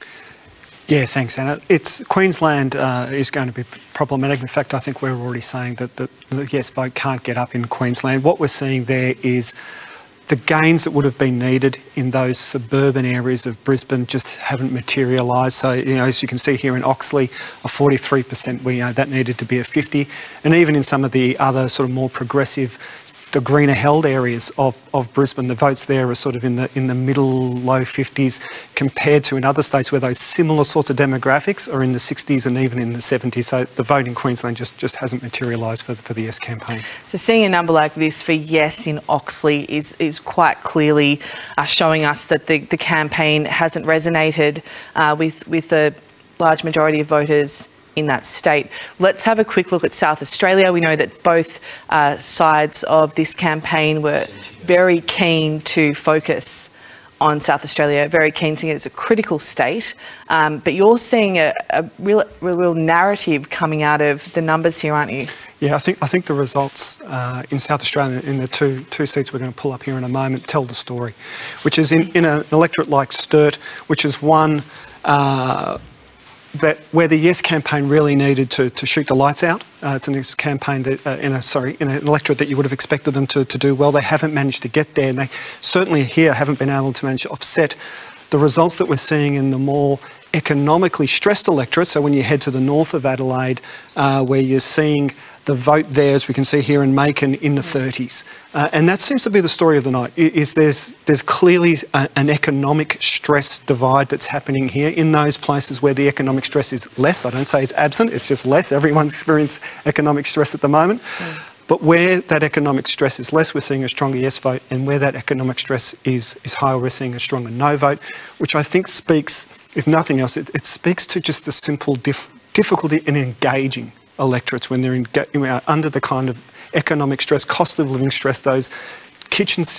Yeah, thanks, Anna. Queensland is going to be problematic. In fact, I think we're already saying that the yes vote can't get up in Queensland. What we're seeing there is the gains that would have been needed in those suburban areas of Brisbane just haven't materialised. So, you know, as you can see here in Oxley, a 43%, that needed to be a 50. And even in some of the other sort of more progressive, the greener held areas of Brisbane, the votes there are sort of in the middle, low 50s compared to in other states where those similar sorts of demographics are in the 60s and even in the 70s. So the vote in Queensland just hasn't materialised for the Yes campaign. So seeing a number like this for Yes in Oxley is quite clearly showing us that the campaign hasn't resonated with the large majority of voters in that state. Let's have a quick look at South Australia. We know that both sides of this campaign were very keen to focus on South Australia, very keen, seeing it as a critical state. But you're seeing a real narrative coming out of the numbers here, aren't you? Yeah, I think the results in South Australia, in the two seats we're going to pull up here in a moment, tell the story, which is in an electorate like Sturt, which is one where the Yes campaign really needed to shoot the lights out. It's a campaign that, in an electorate that you would have expected them to do well. They haven't managed to get there, and they certainly here haven't been able to manage to offset the results that we're seeing in the more economically stressed electorate. So when you head to the north of Adelaide, where you're seeing the vote there, as we can see here in Macon, in the 30s. And that seems to be the story of the night, is there's clearly an economic stress divide that's happening here in those places where the economic stress is less. I don't say it's absent, it's just less. Everyone's experiencing economic stress at the moment. But where that economic stress is less, we're seeing a stronger yes vote, and where that economic stress is higher, we're seeing a stronger no vote, which I think speaks, if nothing else, it speaks to just the simple difficulty in engaging electorates when they're under the kind of economic stress, cost of living stress, those kitchen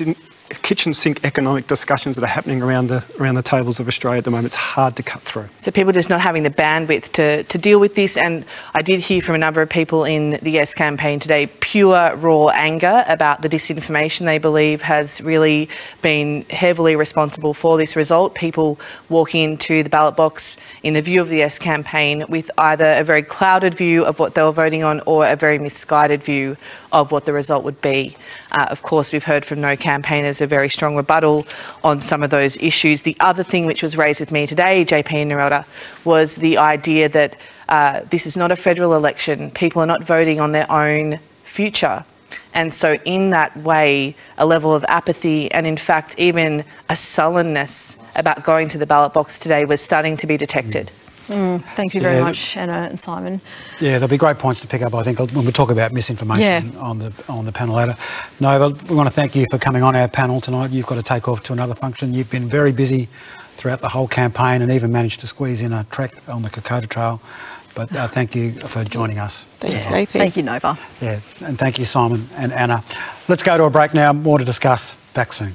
kitchen sink economic discussions that are happening around the tables of Australia at the moment. It's hard to cut through. So people just not having the bandwidth to deal with this. And I did hear from a number of people in the Yes campaign today, pure raw anger about the disinformation they believe has really been heavily responsible for this result. People walking into the ballot box in the view of the Yes campaign with either a very clouded view of what they were voting on or a very misguided view of what the result would be. Of course, we've heard from No campaigners a very strong rebuttal on some of those issues. The other thing which was raised with me today, JP and Narelda, was the idea that this is not a federal election. People are not voting on their own future. And so in that way, a level of apathy and in fact even a sullenness about going to the ballot box today was starting to be detected. Thank you very much, Anna and Simon. Yeah, there'll be great points to pick up, I think, when we talk about misinformation on the panel later. Nova, we want to thank you for coming on our panel tonight. You've got to take off to another function. You've been very busy throughout the whole campaign and even managed to squeeze in a trek on the Kokoda Trail. But thank you for joining us. Thanks, JP. Thank you, Nova. Yeah, and thank you, Simon and Anna. Let's go to a break now. More to discuss. Back soon.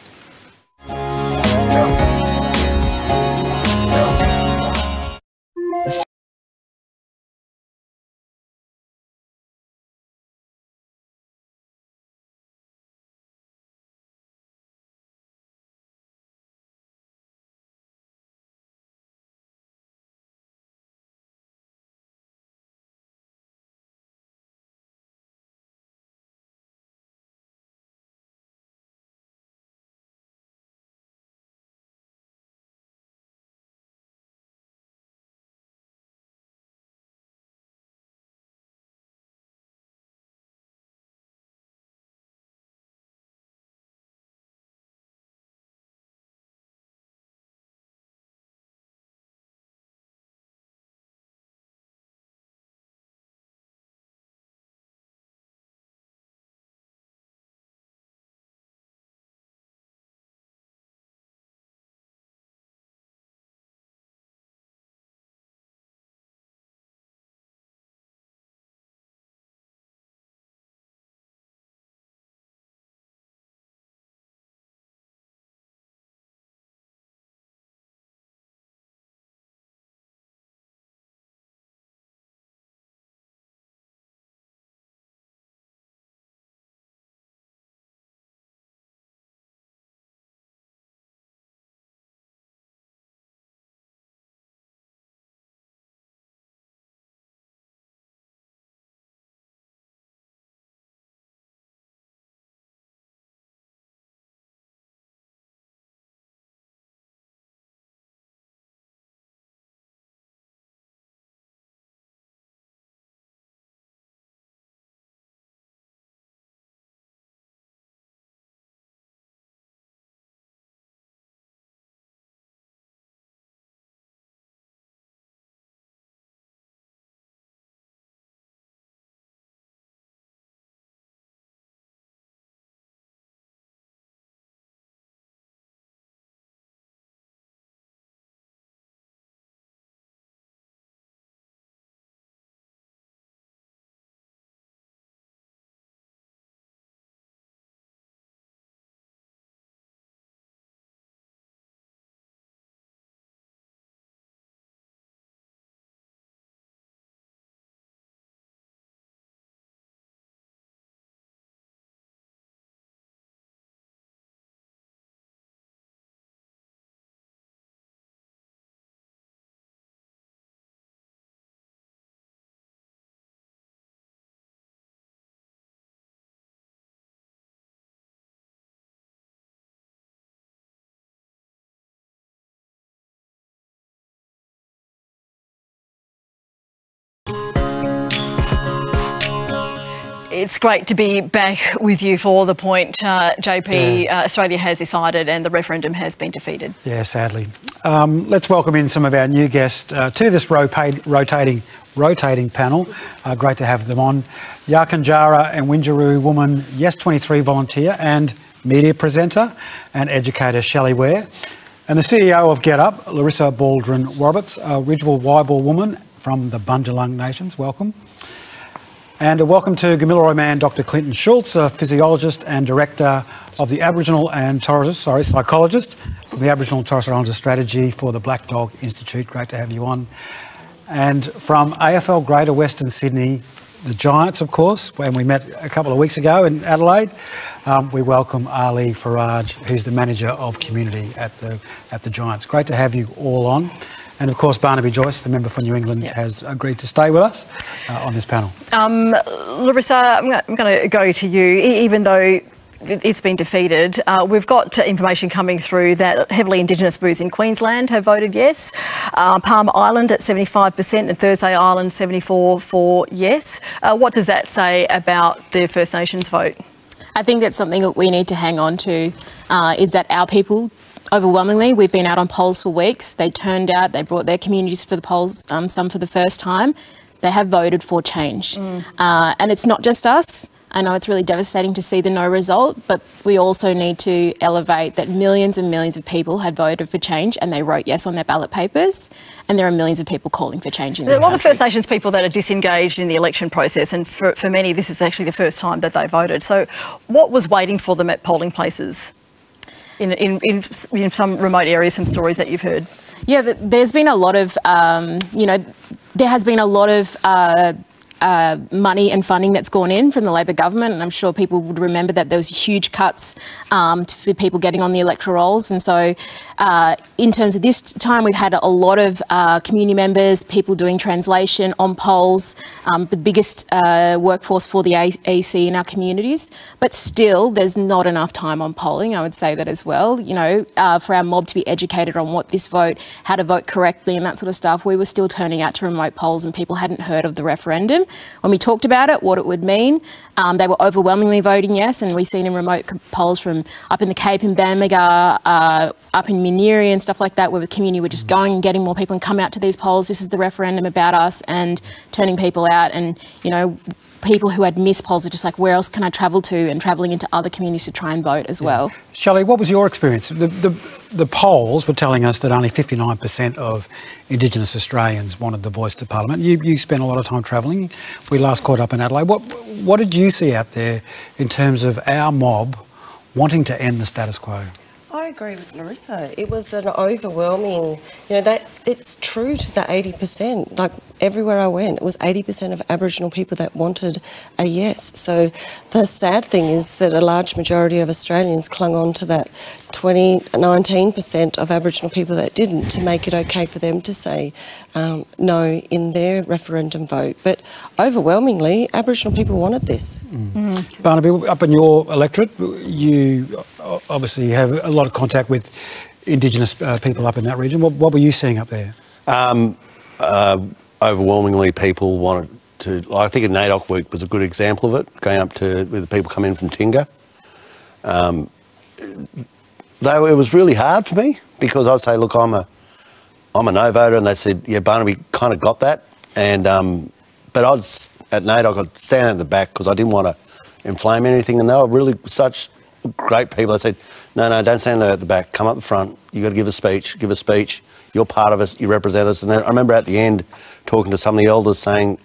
It's great to be back with you for the point, JP. Australia has decided and the referendum has been defeated. Yeah, sadly. Let's welcome in some of our new guests to this rotating panel. Great to have them on. Yarkandjara and Winjaroo woman, Yes23 volunteer and media presenter and educator Shelley Ware. And the CEO of Get Up, Larissa Baldwin Roberts, a Ridgewell Waibor woman from the Bundjalung Nations. Welcome. And a welcome to Gamilaroi man Dr. Clinton Schultz, a physiologist and director of the Aboriginal and psychologist from the Aboriginal and Torres Strait Islander Strategy for the Black Dog Institute. Great to have you on. And from AFL Greater Western Sydney, the Giants, of course, when we met a couple of weeks ago in Adelaide, we welcome Ali Faraj, who's the manager of community at the Giants. Great to have you all on. And of course, Barnaby Joyce, the member for New England, has agreed to stay with us on this panel. Larissa, I'm going to go to you, even though it's been defeated. We've got information coming through that heavily Indigenous views in Queensland have voted yes. Palm Island at 75% and Thursday Island 74% for yes. What does that say about the First Nations vote? I think that's something that we need to hang on to, is that our people, overwhelmingly, we've been out on polls for weeks. They turned out, they brought their communities for the polls, some for the first time. They have voted for change. And it's not just us. I know it's really devastating to see the no result, but we also need to elevate that millions and millions of people had voted for change and they wrote yes on their ballot papers, and there are millions of people calling for change in this country. There's a lot of First Nations people that are disengaged in the election process, and for many this is actually the first time that they voted. So what was waiting for them at polling places in some remote areas, some stories that you've heard? Yeah, there's been a lot of, there has been a lot of money and funding that's gone in from the Labor government, and I'm sure people would remember that there was huge cuts for people getting on the electoral rolls. And so in terms of this time, we've had a lot of community members, people doing translation on polls, the biggest workforce for the AEC in our communities. But still, there's not enough time on polling, I would say that as well. You know, for our mob to be educated on what this vote, how to vote correctly and that sort of stuff, we were still turning out to remote polls and people hadn't heard of the referendum. When we talked about it, what it would mean, they were overwhelmingly voting yes, and we've seen in remote polls from up in the Cape in Bamaga, up in Miniri and stuff like that, where the community were just going and getting more people and come out to these polls. This is the referendum about us, and turning people out. And, you know, people who had missed polls are just like, where else can I travel to, and travelling into other communities to try and vote as well. Shelley, what was your experience? The polls were telling us that only 59% of Indigenous Australians wanted the voice to Parliament. You spent a lot of time travelling. We last caught up in Adelaide. What did you see out there in terms of our mob wanting to end the status quo? I agree with Larissa. It was an overwhelming, that it's true to the 80%. Like everywhere I went, it was 80% of Aboriginal people that wanted a yes. So the sad thing is that a large majority of Australians clung on to that 19% of Aboriginal people that didn't, to make it okay for them to say no in their referendum vote. But overwhelmingly, Aboriginal people wanted this. Barnaby, up in your electorate, you obviously have a lot of contact with Indigenous people up in that region. What were you seeing up there? Overwhelmingly, people wanted to. I think NAIDOC week was a good example of it. Going up to where the people come in from Tinga. Though it was really hard for me, because I'd say, look, I'm a no voter, and they said, yeah, Barnaby kind of got that. And but at NAIDOC, I'd stand at the back because I didn't want to inflame anything, and they were really such great people. I said, no, don't stand there at the back. Come up the front. You got to give a speech. Give a speech. You're part of us. You represent us. And then I remember at the end talking to some of the elders saying,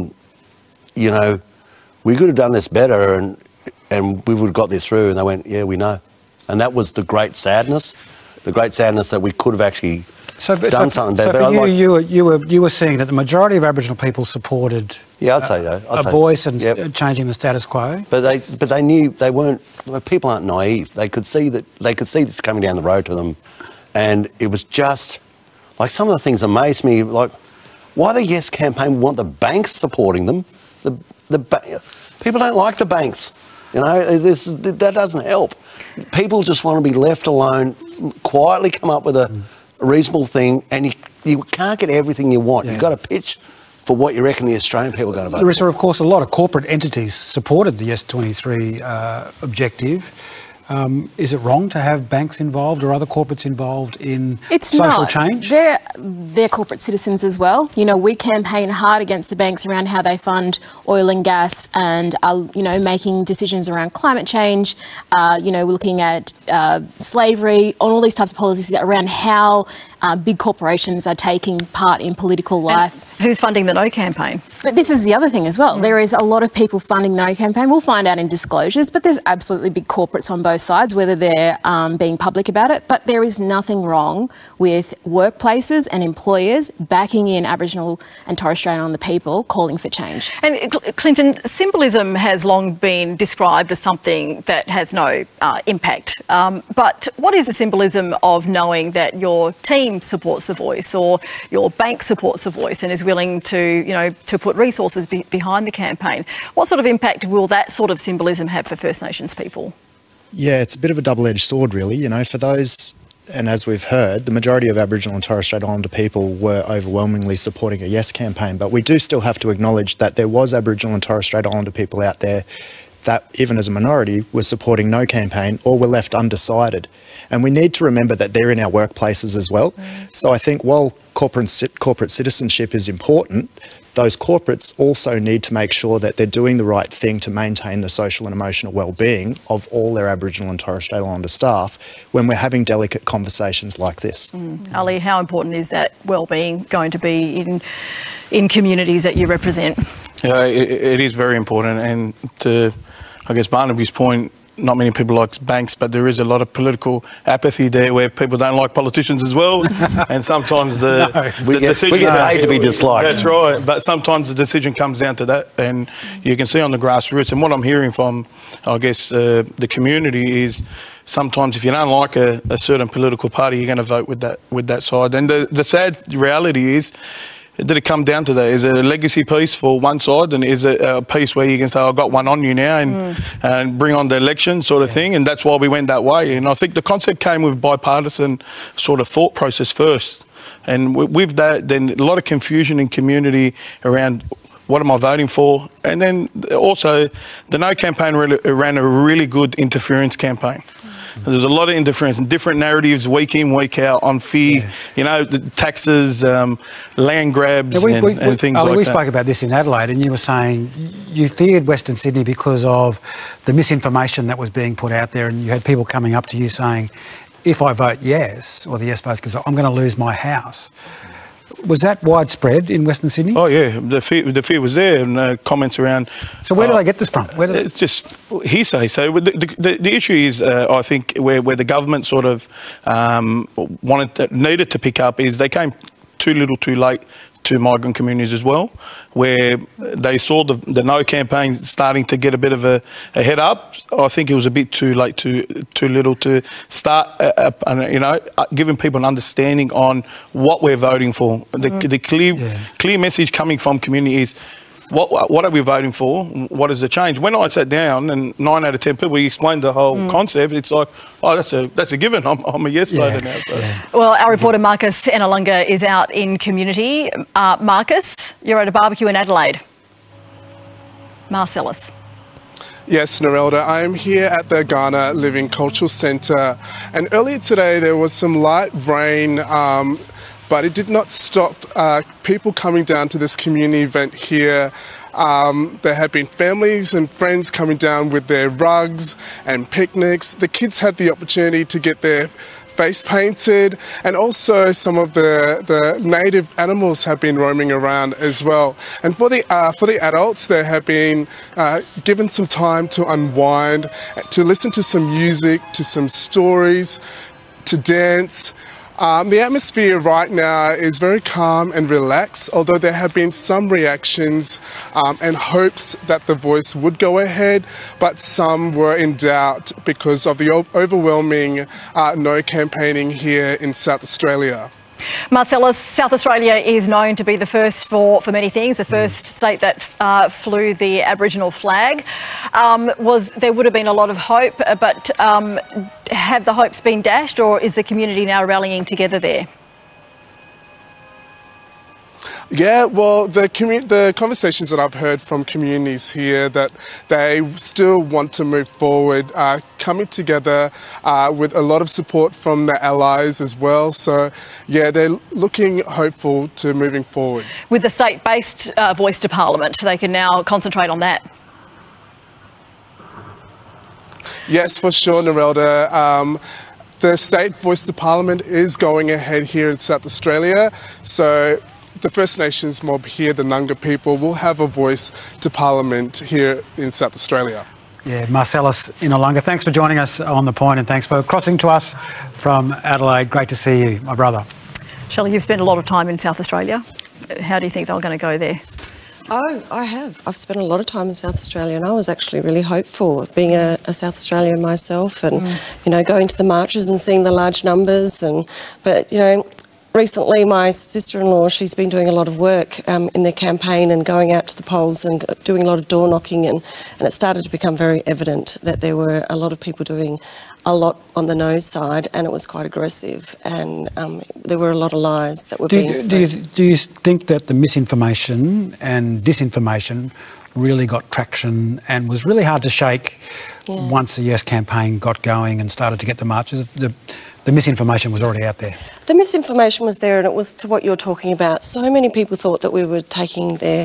we could have done this better, and we would have got this through. And they went, yeah, we know. And that was the great sadness that we could have actually done something better. So for you were seeing that the majority of Aboriginal people supported I'd say so. a voice and changing the status quo. But they knew they weren't. People aren't naive. They could see this coming down the road to them, and it was just like some of the things amazed me. Like, why the Yes campaign want the banks supporting them? People don't like the banks. That doesn't help. People just want to be left alone, quietly come up with a reasonable thing, and you can't get everything you want. You've got to pitch for what you reckon the Australian people are going to vote. Larissa, of course, a lot of corporate entities supported the Yes 23 objective. Is it wrong to have banks involved or other corporates involved in social change? They're corporate citizens as well. We campaign hard against the banks around how they fund oil and gas, and are, making decisions around climate change. We're looking at slavery, on all these types of policies around how big corporations are taking part in political life. And who's funding the No campaign? But this is the other thing as well. There is a lot of people funding the No campaign. We'll find out in disclosures, but there's absolutely big corporates on both sides, whether they're being public about it. But there is nothing wrong with workplaces and employers backing in Aboriginal and Torres Strait Islander people calling for change. And Clinton, symbolism has long been described as something that has no impact. But what is the symbolism of knowing that your team supports the voice or your bank supports the voice and is willing to, to put resources behind the campaign? What sort of impact will that sort of symbolism have for First Nations people? Yeah, it's a bit of a double-edged sword, really. For those, and as we've heard, the majority of Aboriginal and Torres Strait Islander people were overwhelmingly supporting a Yes campaign, but we do still have to acknowledge that there was Aboriginal and Torres Strait Islander people out there that, even as a minority, was supporting No campaign or were left undecided. And we need to remember that they're in our workplaces as well. So I think while corporate citizenship is important, those corporates also need to make sure that they're doing the right thing to maintain the social and emotional well-being of all their Aboriginal and Torres Strait Islander staff when we're having delicate conversations like this. Ali, how important is that well-being going to be in communities that you represent? It is very important, and to, I guess, Barnaby's point, not many people like banks, but there is a lot of political apathy there where people don't like politicians as well. And sometimes the decision... We get paid to be disliked. That's right. But sometimes the decision comes down to that. And you can see on the grassroots, and what I'm hearing from, I guess, the community is sometimes if you don't like a certain political party, you're going to vote with that side. And the sad reality is, did it come down to that? Is it a legacy piece for one side, and is it a piece where you can say, I've got one on you now and bring on the election sort of thing? And that's why we went that way. And I think the concept came with bipartisan sort of thought process first. And with that, then a lot of confusion in community around what am I voting for? And then also the No campaign ran a really good interference campaign. There's a lot of interference and different narratives week in, week out on fear, the taxes, land grabs and things like that. We spoke about this in Adelaide, and you were saying you feared Western Sydney because of the misinformation that was being put out there, and you had people coming up to you saying, if I vote yes, or the yes vote, because I'm going to lose my house. Was that widespread in Western Sydney? Oh yeah, the fear was there, and comments around. So where do they get this from? It's just hearsay. So the issue is, I think, where the government sort of needed to pick up is they came too little, too late to migrant communities as well, where they saw the No campaign starting to get a bit of a head up. I think it was a bit too late, too little to start, giving people an understanding on what we're voting for. The clear message coming from community is, what are we voting for? What is the change? When I sat down and 9 out of 10 people, we explained the whole concept, it's like, oh, that's a given. I'm a yes voter now. So. Well, our reporter Marcus Enalunga is out in community. Marcus, you're at a barbecue in Adelaide. Marcellus. Yes, Narelda, I am here at the Ghana Living Cultural Centre, and earlier today there was some light rain, but it did not stop people coming down to this community event here. There have been families and friends coming down with their rugs and picnics. The kids had the opportunity to get their face painted, and also some of the native animals have been roaming around as well. And for the adults, they have been given some time to unwind, to listen to some music, to some stories, to dance. The atmosphere right now is very calm and relaxed, although there have been some reactions and hopes that the voice would go ahead, but some were in doubt because of the overwhelming no campaigning here in South Australia. Marcellus, South Australia is known to be the first for many things, the first state that flew the Aboriginal flag. There would have been a lot of hope, but have the hopes been dashed, or is the community now rallying together there? Yeah, well, the conversations that I've heard from communities here, that they still want to move forward, coming together with a lot of support from their allies as well. So, yeah, they're looking hopeful to moving forward. With the state-based voice to Parliament, they can now concentrate on that. Yes, for sure, Narelda. The state voice to parliament is going ahead here in South Australia. So the First Nations mob here, the Noongar people, will have a voice to parliament here in South Australia. Yeah, Marcellus Inalunga, thanks for joining us on The Point and thanks for crossing to us from Adelaide. Great to see you, my brother. Shelley, you've spent a lot of time in South Australia. How do you think they're going to go there? Oh, I have. I've spent a lot of time in South Australia and I was actually really hopeful, being a South Australian myself and, you know, going to the marches and seeing the large numbers. But, you know, recently my sister-in-law, she's been doing a lot of work in their campaign and going out to the polls and doing a lot of door knocking and it started to become very evident that there were a lot of people doing a lot on the no side and it was quite aggressive and there were a lot of lies that were being spread. Do you think that the misinformation and disinformation really got traction and was really hard to shake once the Yes campaign got going and started to get the marches? The misinformation was already out there. The misinformation was there and it was to what you're talking about. So many people thought that we were taking their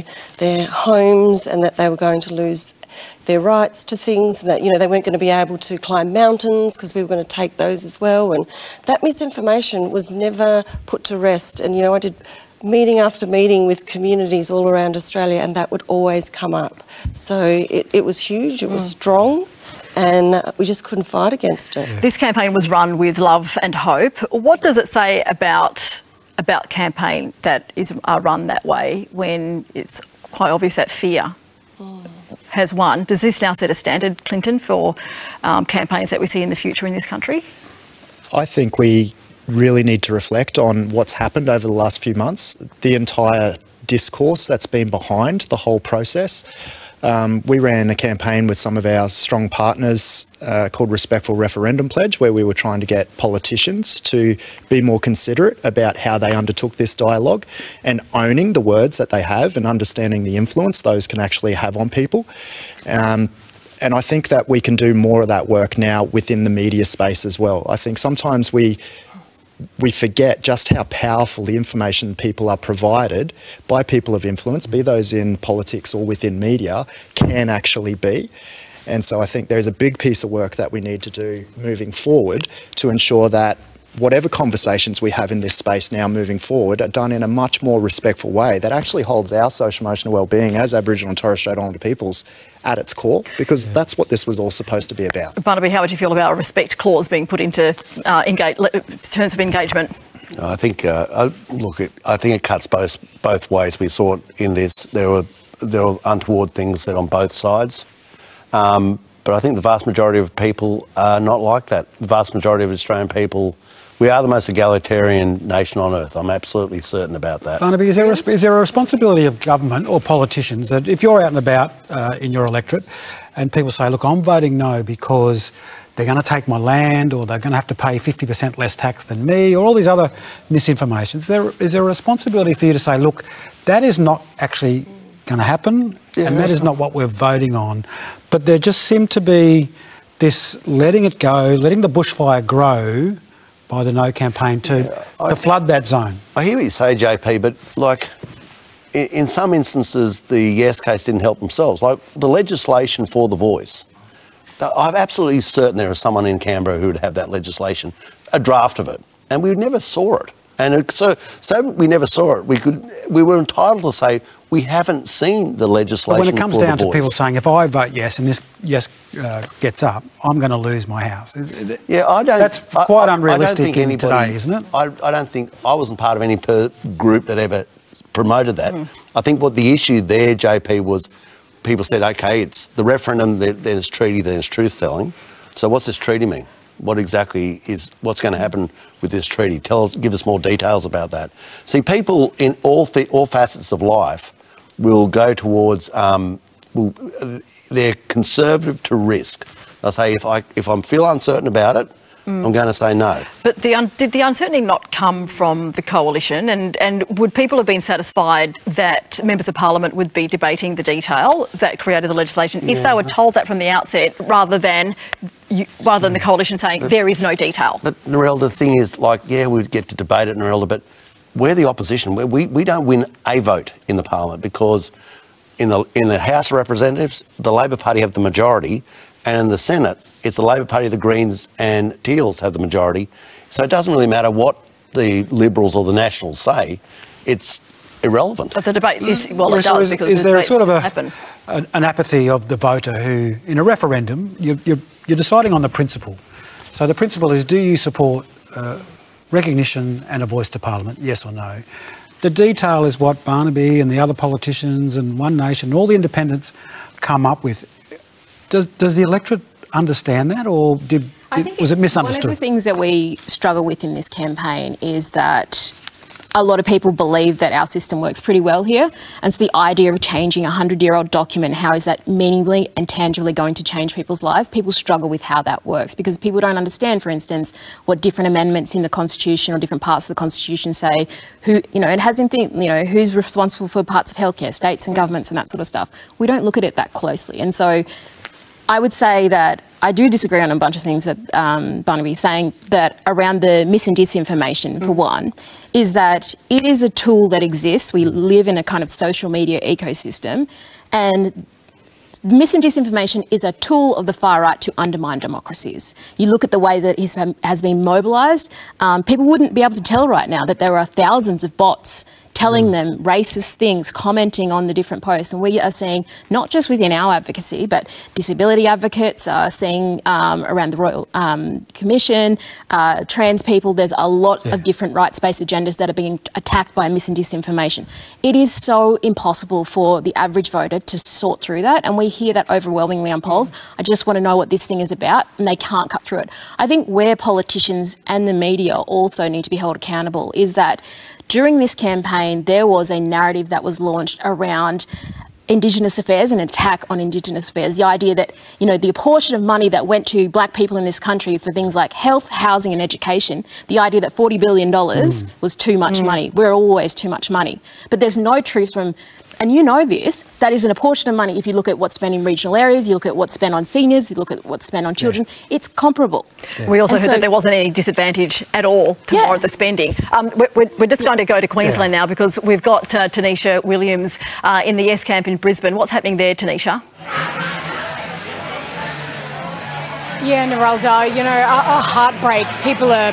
homes and that they were going to lose their rights to things, and that, you know, they weren't going to be able to climb mountains because we were going to take those as well. And that misinformation was never put to rest. And, you know, I did meeting after meeting with communities all around Australia and that would always come up. So it was huge, it was strong. And we just couldn't fight against it. This campaign was run with love and hope. What does it say about campaign that is run that way when it's quite obvious that fear has won? Does this now set a standard, Clinton, for campaigns that we see in the future in this country? I think we really need to reflect on what's happened over the last few months, the entire discourse that's been behind the whole process. We ran a campaign with some of our strong partners called Respectful Referendum Pledge, where we were trying to get politicians to be more considerate about how they undertook this dialogue and owning the words that they have and understanding the influence those can actually have on people. And I think that we can do more of that work now within the media space as well. I think sometimes we forget just how powerful the information people are provided by people of influence, be those in politics or within media, can actually be. And so I think there's a big piece of work that we need to do moving forward to ensure that whatever conversations we have in this space now moving forward are done in a much more respectful way that actually holds our social emotional well-being as Aboriginal and Torres Strait Islander peoples at its core, because that's what this was all supposed to be about. Barnaby, how would you feel about a respect clause being put into terms of engagement? I think, look, I think it cuts both ways. We saw it in this. There were untoward things said on both sides. But I think the vast majority of people are not like that. The vast majority of Australian people, we are the most egalitarian nation on earth. I'm absolutely certain about that. Barnaby, is there a responsibility of government or politicians that if you're out and about in your electorate and people say, look, I'm voting no because they're going to take my land or they're going to have to pay 50% less tax than me, or all these other misinformation, is there a responsibility for you to say, look, that is not actually going to happen and that is not what we're voting on? But there just seemed to be this letting it go, letting the bushfire grow by the No campaign to flood that zone. I hear what you say, JP, but like in some instances the Yes case didn't help themselves. Like the legislation for the voice, I'm absolutely certain there is someone in Canberra who would have that legislation, a draft of it, and we never saw it. And so we never saw it. We were entitled to say we haven't seen the legislation. But when it comes down to people saying, if I vote yes and this yes gets up, I'm going to lose my house. Yeah, I don't. That's quite unrealistic today, isn't it? I don't think I wasn't part of any group that ever promoted that. I think what the issue there, JP, was people said, okay, it's the referendum, there's treaty, there's truth telling. So what's this treaty mean? What exactly is what's going to happen with this treaty? Give us more details about that. See, people in all facets of life will go towards they're conservative to risk. They'll say if I feel uncertain about it, I'm going to say no. But did the uncertainty not come from the coalition? And would people have been satisfied that members of parliament would be debating the detail that created the legislation if they were told that from the outset, rather than the coalition saying there is no detail? But Narelda, the thing is, like, yeah, we'd get to debate it, Narelda, but we're the opposition. We don't win a vote in the parliament because in the House of Representatives, the Labor Party have the majority. And in the Senate, it's the Labor Party, the Greens and Teals have the majority. So it doesn't really matter what the Liberals or the Nationals say. It's irrelevant. But the debate is, well, it So does because is the there a debates sort of happen. an apathy of the voter who, in a referendum, you're deciding on the principle. So the principle is, do you support recognition and a voice to Parliament, yes or no? The detail is what Barnaby and the other politicians and One Nation, all the independents come up with. Does the electorate understand that, or was it misunderstood? One of the things that we struggle with in this campaign is that a lot of people believe that our system works pretty well here. And so the idea of changing a 100-year-old document, how is that meaningfully and tangibly going to change people's lives? People struggle with how that works because people don't understand, for instance, what different amendments in the Constitution or different parts of the Constitution say. It hasn't who's responsible for parts of healthcare, states and governments and that sort of stuff. We don't look at it that closely. And so I would say that I do disagree on a bunch of things that Barnaby is saying, that around the mis and disinformation, for one, is that it is a tool that exists. We live in a kind of social media ecosystem, and mis and disinformation is a tool of the far right to undermine democracies. You look at the way that it has been mobilised, people wouldn't be able to tell right now that there are thousands of bots telling them racist things, commenting on the different posts. And we are seeing, not just within our advocacy, but disability advocates are seeing around the Royal Commission, trans people, there's a lot of different rights-based agendas that are being attacked by mis and disinformation. It is so impossible for the average voter to sort through that, and we hear that overwhelmingly on polls. I just want to know what this thing is about, and they can't cut through it. I think where politicians and the media also need to be held accountable is that during this campaign, there was a narrative that was launched around Indigenous affairs, an attack on Indigenous affairs. The idea that, the apportion of money that went to black people in this country for things like health, housing and education, the idea that $40 billion was too much money. We're always too much money. But there's no truth from, and you know this, that is an apportion of money. If you look at what's spent in regional areas, you look at what's spent on seniors, you look at what's spent on children, it's comparable. We also heard that there wasn't any disadvantage at all to more of the spending. We're just going to go to Queensland now because we've got Tanisha Williams in the Yes Camp in Brisbane. What's happening there, Tanisha? Yeah, Narelda, a heartbreak. People are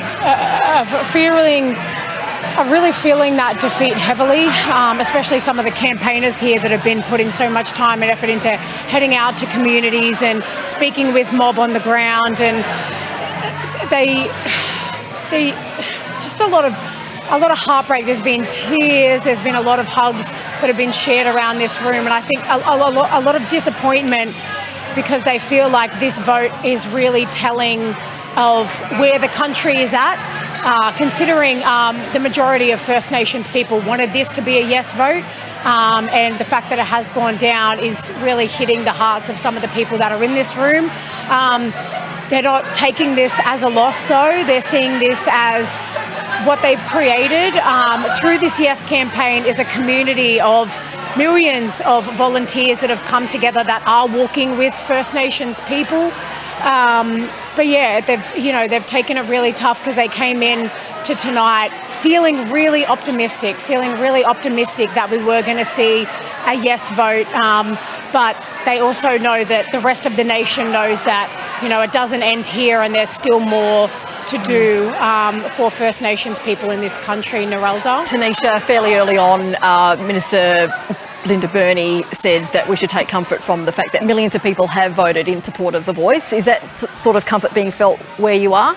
really feeling that defeat heavily, especially some of the campaigners here that have been putting so much time and effort into heading out to communities and speaking with mob on the ground, and they just a lot of heartbreak. There's been tears, there's been a lot of hugs that have been shared around this room, and I think a lot of disappointment because they feel like this vote is really telling of where the country is at. Considering the majority of First Nations people wanted this to be a yes vote, and the fact that it has gone down is really hitting the hearts of some of the people that are in this room. They're not taking this as a loss though, they're seeing this as what they've created. Through this Yes campaign is a community of millions of volunteers that have come together that are walking with First Nations people. But yeah, they've taken it really tough because they came in to tonight feeling really optimistic that we were going to see a yes vote. But they also know that the rest of the nation knows that, it doesn't end here and there's still more to do for First Nations people in this country, Narelda. Tanisha, fairly early on, Minister Linda Burney said that we should take comfort from the fact that millions of people have voted in support of the Voice. Is that sort of comfort being felt where you are?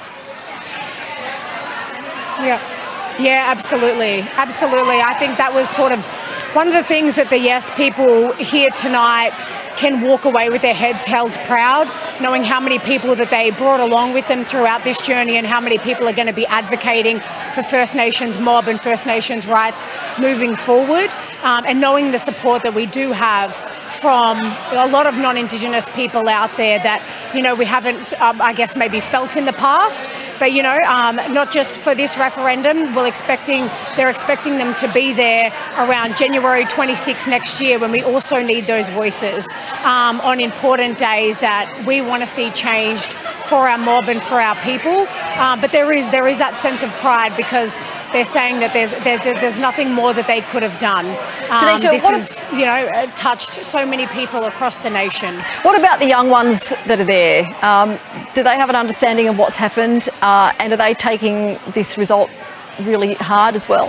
Yeah, absolutely. I think that was sort of one of the things that the Yes people here tonight can walk away with their heads held proud, knowing how many people that they brought along with them throughout this journey and how many people are going to be advocating for First Nations mob and First Nations rights moving forward, and knowing the support that we do have from a lot of non-Indigenous people out there that, we haven't, I guess, maybe felt in the past. But, not just for this referendum, they're expecting them to be there around January 26 next year when we also need those voices on important days that we want to see changed for our mob and for our people. But there is that sense of pride because they're saying that there's nothing more that they could have done. This has, touched so many people across the nation. What about the young ones that are there? Do they have an understanding of what's happened, and are they taking this result really hard as well?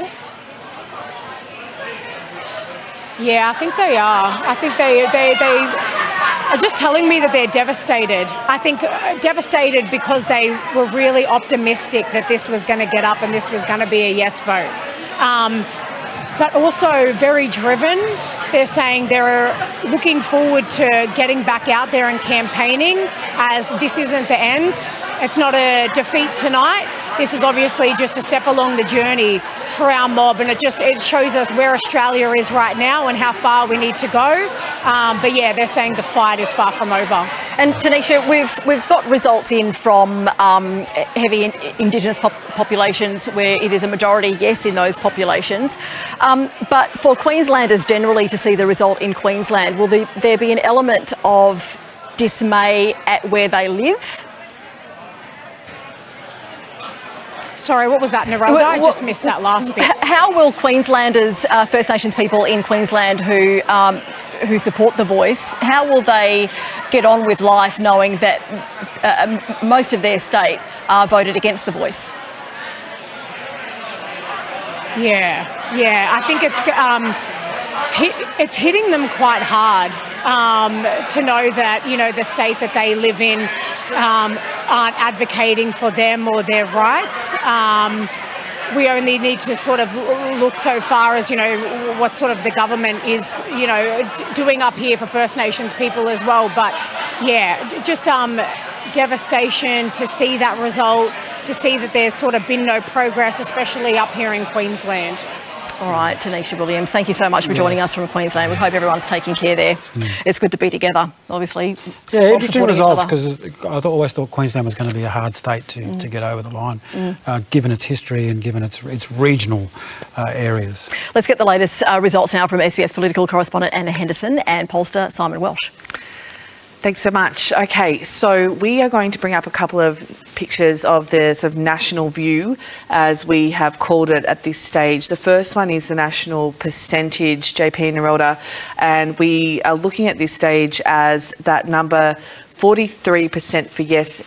Yeah, I think they are. I think they are just telling me that they're devastated. I think devastated because they were really optimistic that this was going to get up and this was going to be a yes vote. But also very driven. They're saying they're looking forward to getting back out there and campaigning, as this isn't the end. It's not a defeat tonight. This is obviously just a step along the journey for our mob, and it shows us where Australia is right now and how far we need to go. But yeah, they're saying the fight is far from over. And Tanisha, we've got results in from heavy Indigenous populations where it is a majority yes in those populations. But for Queenslanders generally to see the result in Queensland, will there be an element of dismay at where they live? Sorry, what was that, Narelda? I just missed that last bit. How will Queenslanders, First Nations people in Queensland who support the voice, how will they get on with life knowing that most of their state voted against the voice? Yeah, I think it's hitting them quite hard to know that, the state that they live in aren't advocating for them or their rights. We only need to sort of look so far as, what sort of the government is, doing up here for First Nations people as well. But yeah, just devastation to see that result, to see that there's sort of been no progress, especially up here in Queensland. All right, Tanisha Williams, thank you so much for joining us from Queensland. We hope everyone's taking care there. It's good to be together, obviously. Yeah, interesting results, because I always thought Queensland was going to be a hard state to get over the line, given its history and given its regional areas. Let's get the latest results now from SBS political correspondent Anna Henderson and pollster Simon Welsh. Thanks so much. Okay, so we are going to bring up a couple of pictures of the sort of national view, as we have called it at this stage. The first one is the national percentage, JP and Narelda, and we are looking at this stage as that number 43% for yes,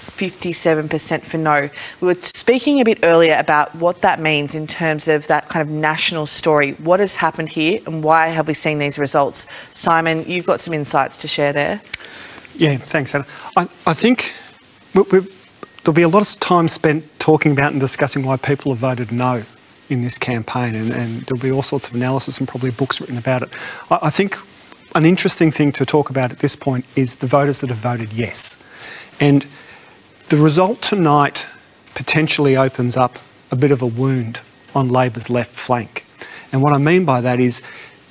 57% for no. We were speaking a bit earlier about what that means in terms of that kind of national story. What has happened here and why have we seen these results? Simon, you've got some insights to share there. Yeah, thanks, Anna. I think there'll be a lot of time spent talking about and discussing why people have voted no in this campaign, and there'll be all sorts of analysis and probably books written about it. I think an interesting thing to talk about at this point is the voters that have voted yes. And the result tonight potentially opens up a bit of a wound on Labor's left flank. And what I mean by that is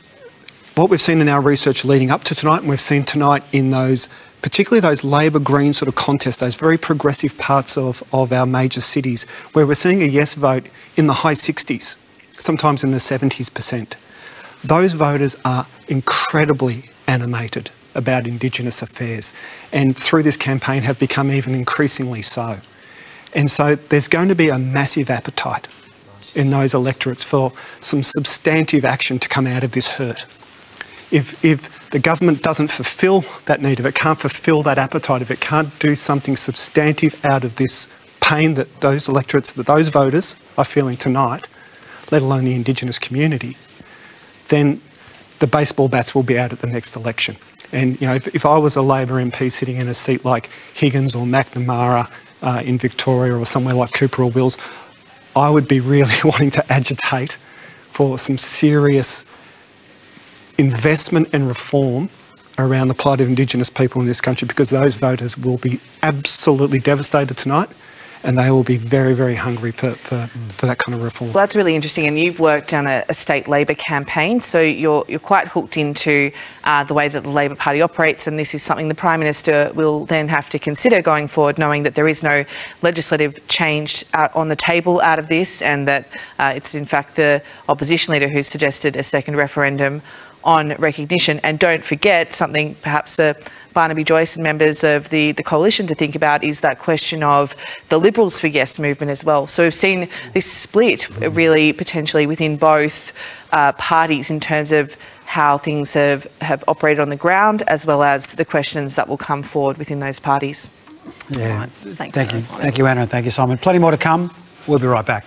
what we've seen in our research leading up to tonight, and we've seen tonight in those, particularly those Labor-Green sort of contests, those very progressive parts of our major cities, where we're seeing a yes vote in the high 60s, sometimes in the 70%. Those voters are incredibly animated about Indigenous affairs, and through this campaign have become even increasingly so. And so there's going to be a massive appetite in those electorates for some substantive action to come out of this hurt. If the government doesn't fulfil that need, if it can't fulfil that appetite, if it can't do something substantive out of this pain that those electorates, that those voters are feeling tonight, let alone the Indigenous community, then the baseball bats will be out at the next election. And if I was a Labor MP sitting in a seat like Higgins or McNamara in Victoria or somewhere like Cooper or Wills, I would be really wanting to agitate for some serious investment and reform around the plight of Indigenous people in this country, because those voters will be absolutely devastated tonight, and they will be very, very hungry for that kind of reform. Well, that's really interesting, and you've worked on a state Labor campaign, so you're quite hooked into the way that the Labor Party operates, and this is something the Prime Minister will then have to consider going forward, knowing that there is no legislative change on the table out of this, and that it's in fact the opposition leader who suggested a second referendum on recognition. And don't forget, something perhaps Barnaby Joyce and members of the coalition to think about is that question of the Liberals for Yes movement as well. So we've seen this split really potentially within both parties in terms of how things have operated on the ground, as well as the questions that will come forward within those parties. Yeah, thank you. Thank you, Anna, and thank you, Simon. Plenty more to come. We'll be right back.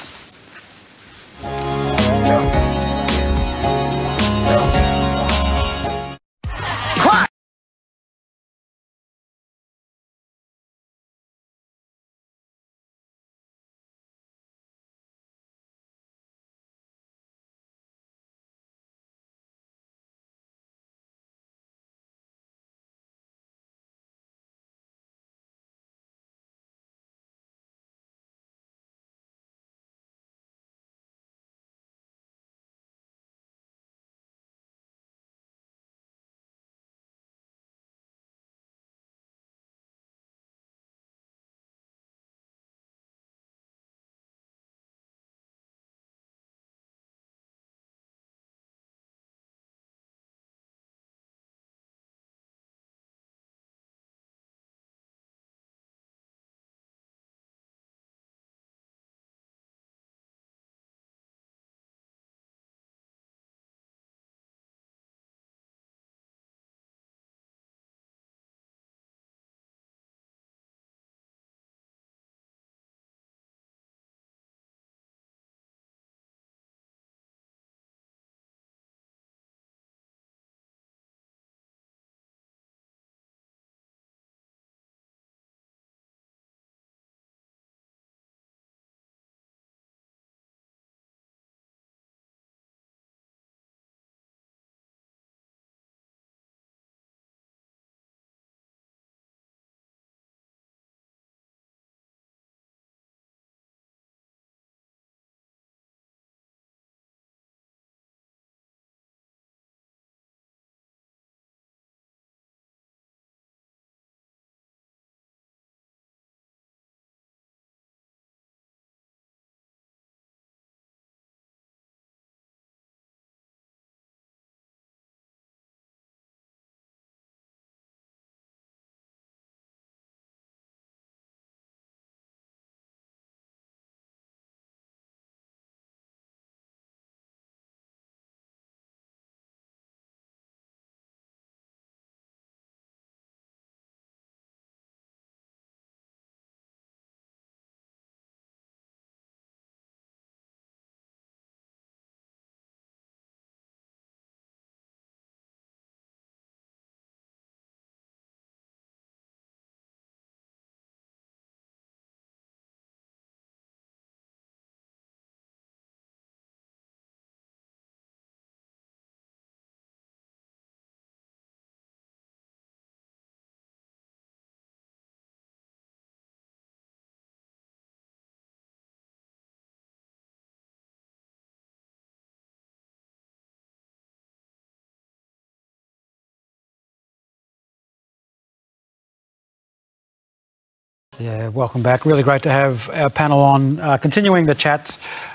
Yeah, welcome back. Really great to have our panel on, continuing the chats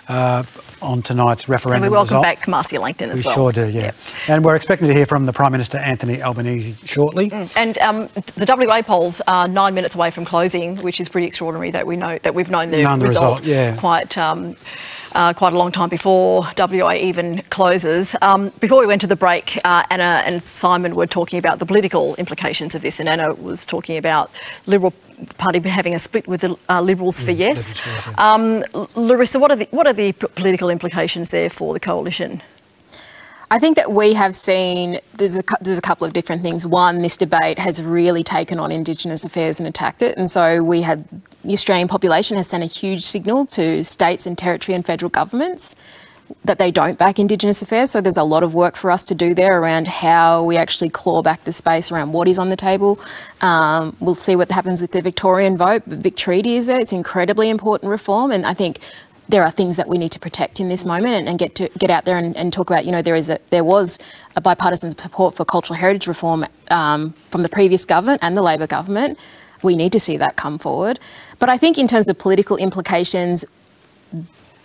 on tonight's referendum And we welcome result. back Marcia Langton as well. We sure do, yeah. Yep. And we're expecting to hear from the Prime Minister Anthony Albanese shortly. And the WA polls are 9 minutes away from closing, which is pretty extraordinary that we've known the result yeah. quite a long time before WA even closes. Before we went to the break, Anna and Simon were talking about the political implications of this, and Anna was talking about Liberal Party having a split with the Liberals for Yes. Larissa, what are the political implications there for the coalition? I think that we have seen there's a couple of different things. One, this debate has really taken on Indigenous affairs and attacked it, and so the Australian population has sent a huge signal to states and territory and federal governments that they don't back Indigenous affairs. So there's a lot of work for us to do there around how we actually claw back the space around what is on the table. We'll see what happens with the Victorian vote, but Vic Treaty is there. It's incredibly important reform, and I think there are things that we need to protect in this moment and get out there and talk about. You know, there was a bipartisan support for cultural heritage reform from the previous government and the Labor government. We need to see that come forward. But I think in terms of political implications,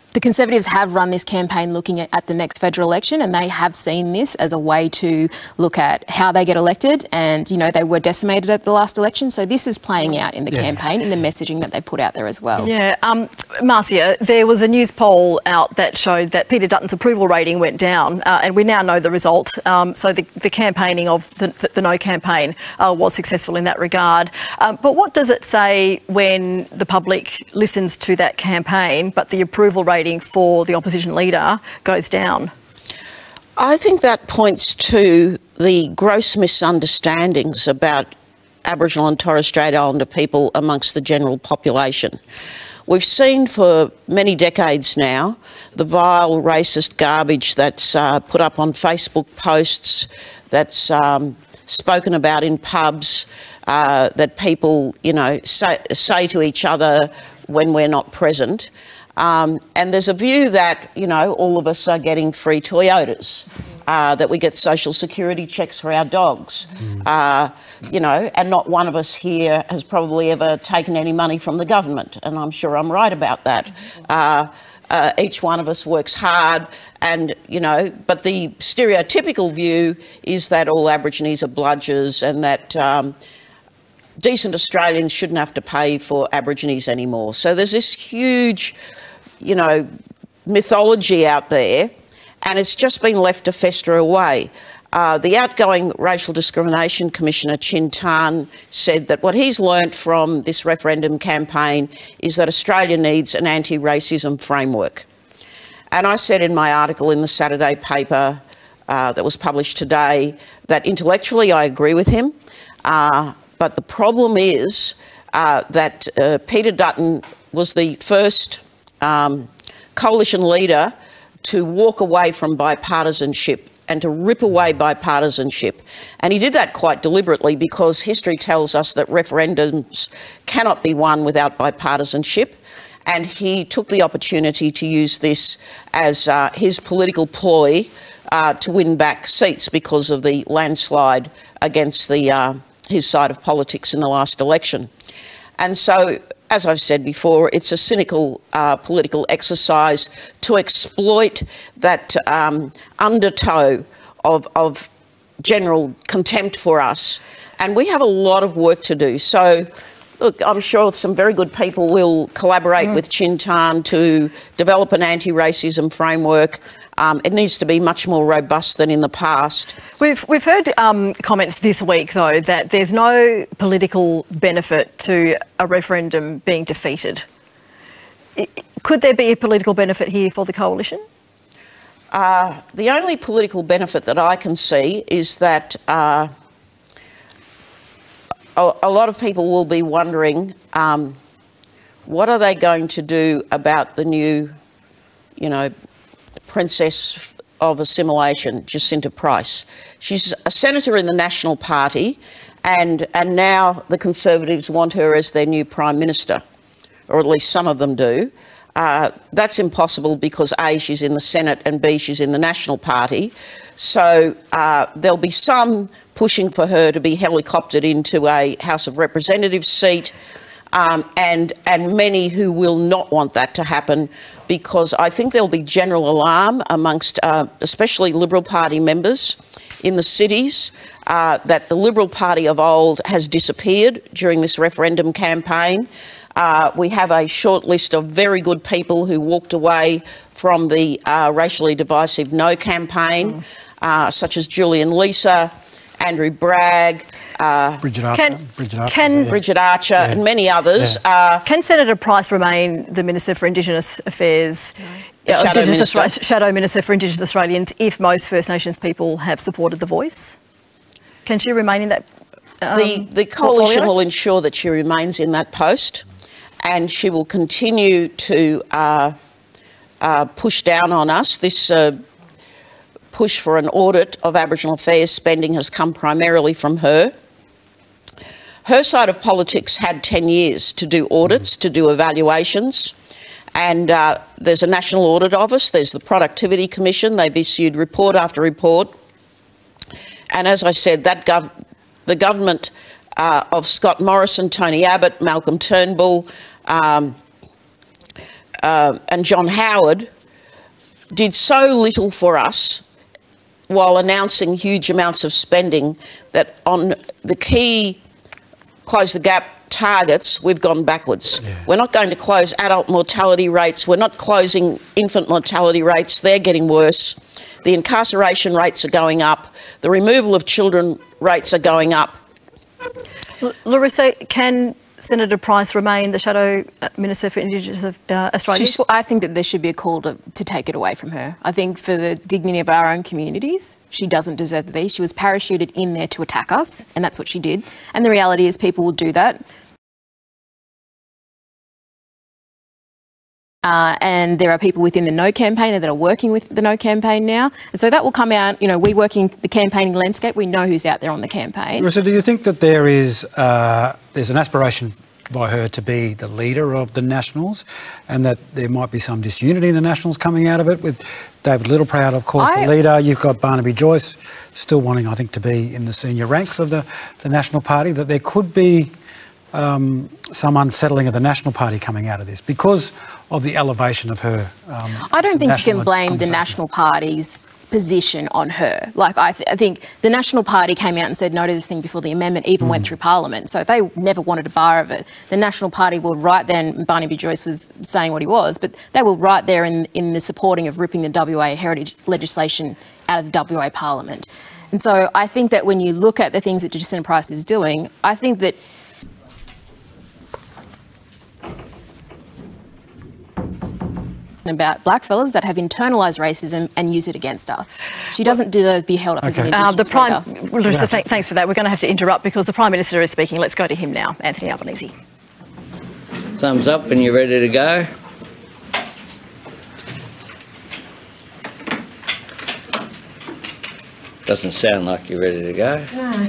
the Conservatives have run this campaign looking at the next federal election, and they have seen this as a way to look at how they get elected. And, you know, they were decimated at the last election. So this is playing out in the campaign, in the messaging that they put out there as well. Yeah. Marcia, there was a news poll out that showed that Peter Dutton's approval rating went down, and we now know the result. So the campaigning of the No campaign was successful in that regard. But what does it say when the public listens to that campaign, but the approval rating for the opposition leader goes down? I think that points to the gross misunderstandings about Aboriginal and Torres Strait Islander people amongst the general population. We've seen for many decades now the vile racist garbage that's put up on Facebook posts, that's spoken about in pubs, that people, you know, say to each other when we're not present. And there's a view that, you know, all of us are getting free Toyotas, that we get social security checks for our dogs, you know, and not one of us here has probably ever taken any money from the government, and I'm sure I'm right about that. Each one of us works hard and, you know, but the stereotypical view is that all Aborigines are bludgers and that decent Australians shouldn't have to pay for Aborigines anymore. So there's this huge, you know, mythology out there, and it's just been left to fester away. The outgoing Racial Discrimination Commissioner, Chin Tan, said that what he's learnt from this referendum campaign is that Australia needs an anti-racism framework. And I said in my article in the Saturday paper that was published today that intellectually I agree with him, but the problem is that Peter Dutton was the first coalition leader to walk away from bipartisanship and to rip away bipartisanship. And he did that quite deliberately because history tells us that referendums cannot be won without bipartisanship. And he took the opportunity to use this as his political ploy to win back seats because of the landslide against his side of politics in the last election. And so, as I've said before, it's a cynical political exercise to exploit that undertow of general contempt for us. And we have a lot of work to do. So, look, I'm sure some very good people will collaborate with Chin Tan to develop an anti-racism framework. It needs to be much more robust than in the past. We've heard comments this week, though, that there's no political benefit to a referendum being defeated. Could there be a political benefit here for the coalition? The only political benefit that I can see is that a lot of people will be wondering what are they going to do about the new, you know, princess of assimilation, Jacinta Price. She's a senator in the National Party, and now the Conservatives want her as their new Prime Minister, or at least some of them do. That's impossible because A, she's in the Senate, and B, she's in the National Party. So there'll be some pushing for her to be helicoptered into a House of Representatives seat, and many who will not want that to happen, because I think there'll be general alarm amongst especially Liberal Party members in the cities that the Liberal Party of old has disappeared during this referendum campaign. We have a short list of very good people who walked away from the racially divisive No campaign, such as Julian Leeser, Andrew Bragg, Bridget Archer, and many others. Can Senator Price remain the Minister for Indigenous Affairs, Shadow Minister for Indigenous Australians, if most First Nations people have supported The Voice? Can she remain in that The coalition will ensure that she remains in that post, and she will continue to push down on us. This push for an audit of Aboriginal affairs spending has come primarily from her. Her side of politics had 10 years to do audits, to do evaluations, and there's a National Audit Office, there's the Productivity Commission, they've issued report after report, and as I said, the government of Scott Morrison, Tony Abbott, Malcolm Turnbull, and John Howard did so little for us while announcing huge amounts of spending that on the key close the gap targets, we've gone backwards. Yeah. We're not going to close adult mortality rates. We're not closing infant mortality rates. They're getting worse. The incarceration rates are going up. The removal of children rates are going up. Larissa, can Senator Price remain the Shadow Minister for Indigenous Australia? I think that there should be a call to take it away from her. I think for the dignity of our own communities, she doesn't deserve to be. She was parachuted in there to attack us, and that's what she did. And the reality is people will do that. And there are people within the No campaign that are working with the No campaign now. And so that will come out, you know, we working the campaigning landscape, we know who's out there on the campaign. Marissa, do you think that there's an aspiration by her to be the leader of the Nationals, and that there might be some disunity in the Nationals coming out of it, with David Littleproud, of course, the leader? You've got Barnaby Joyce still wanting, I think, to be in the senior ranks of the National Party, that there could be some unsettling of the National Party coming out of this because of the elevation of her. I don't think you can blame the National Party's position on her. Like, I think the National Party came out and said no to this thing before the amendment even went through Parliament. So they never wanted a bar of it. The National Party were right then, Barnaby Joyce was saying what he was, but they were right there in the supporting of ripping the WA heritage legislation out of the WA Parliament. And so I think that when you look at the things that Jacinta Price is doing, I think that about blackfellas that have internalised racism and use it against us. She doesn't deserve to be held up as an Indigenous leader. Larissa, thanks for that. We're going to have to interrupt because the Prime Minister is speaking. Let's go to him now, Anthony Albanese. Thumbs up when you're ready to go. Doesn't sound like you're ready to go.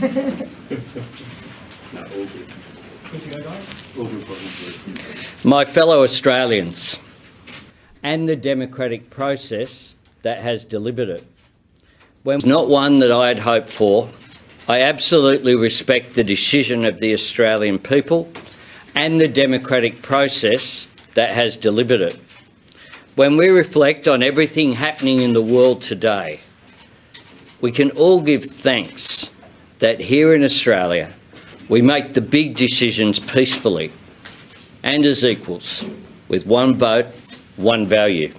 My fellow Australians, and the democratic process that has delivered it. When not one that I had hoped for, I absolutely respect the decision of the Australian people and the democratic process that has delivered it. When we reflect on everything happening in the world today, we can all give thanks that here in Australia, we make the big decisions peacefully and as equals, with one vote, one value.